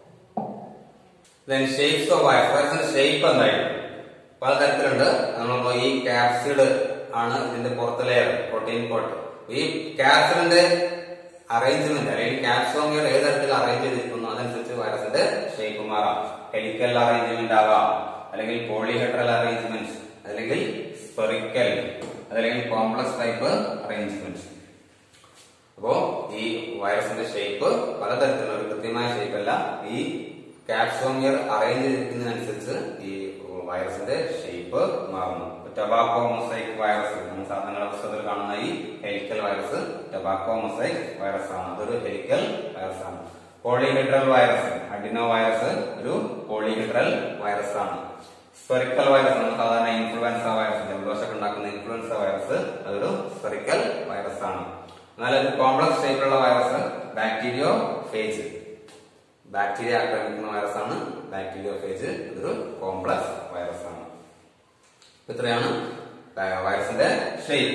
Then shapes of virus. Virusന്റെ shape എന്തായിരിക്കും? പലതരത്തിലുണ്ട്. നമ്മൾ ഈ capsid ആണ് ഇതിന്റെ പുറത്തെ ലെയർ, പ്രോട്ടീൻ കോഡ്. ഈ ക്യാപ്സിഡിന്റെ അറേഞ്ച്മെന്റ് അല്ലെങ്കിൽ ക്യാപ്സോമിയർ ഏത് തരത്തിൽ അറേഞ്ച് ചെയ്തിരിക്കുന്നു അതനുസരിച്ച് വൈറസിന്റെ ഷേപ്പ് മാറാം. ഹെലിക്കൽ അറേഞ്ച്മെന്റ് ആവാം, അല്ലെങ്കിൽ പോളിഹെഡ്രൽ അറേഞ്ച്മെന്റ്, അല്ലെങ്കിൽ സ്പെറിക്കൽ, അതല്ലെങ്കിൽ കോംപ്ലക്സ് ടൈപ്പ് അറേഞ്ച്മെന്റ്. അപ്പോ ഈ വൈറസിന്റെ ഷേപ്പ് പലതരത്തിലുള്ള ഒരു കൃത്യമായ ഷേപ്പ് അല്ല. ഈ ക്യാപ്സോമിയർ അറേഞ്ച് ചെയ്തിരിക്കുന്നതിനനുസരിച്ച് ഈ വൈറസിന്റെ ഷേപ്പ് മാറുന്നു. ടൊബാക്കോ മൊസൈക്ക് വൈറസ് സാധാരണ പുസ്തകത്തിൽ കാണുന്ന ഈ helical virus tobacco mosaic virus ആണ്. അതൊരു ഹെലിക്കൽ വൈറസ് ആണ്. പോളിഹെഡ്രൽ വൈറസ്, അഡിനോ വൈറസ് ഒരു പോളിഹെഡ്രൽ വൈറസ് ആണ്. സ്പെറിക്കൽ വൈറസ് നമ്മൾ സാധാരണ ഇൻഫ്ലുവൻസ വൈറസ്, ജലദോഷമൊക്കെ ഉണ്ടാക്കുന്ന ഇൻഫ്ലുവൻസ വൈറസ് അതൊരു സ്പെറിക്കൽ വൈറസ് ആണ്. എന്നാൽ ഒരു കോംപ്ലക്സ് ടൈപ്പിലുള്ള വൈറസ് ബാക്ടീരിയോ ഫേജ്, ബാക്ടീരിയ ആക്രമിക്കുന്ന വൈറസ് ആണ് ബാക്ടീരിയോ ഫേജ്. ഇതൊരു കോംപ്ലക്സ് വൈറസ് ആണ്. ഇത്രയാണ് വൈറസിന്റെ ഷേപ്പ്.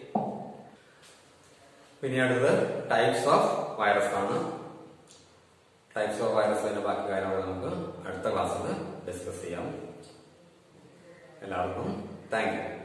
പിന്നെ അടുത്തത് ടൈപ്സ് ഓഫ് വൈറസ് ആണ്. ടൈപ്സ് ഓഫ് വൈറസിന്റെ ബാക്കി കാര്യങ്ങൾ നമുക്ക് അടുത്ത ക്ലാസ്സിൽ ഡിസ്കസ് ചെയ്യാം. എല്ലാവർക്കും താങ്ക് യു.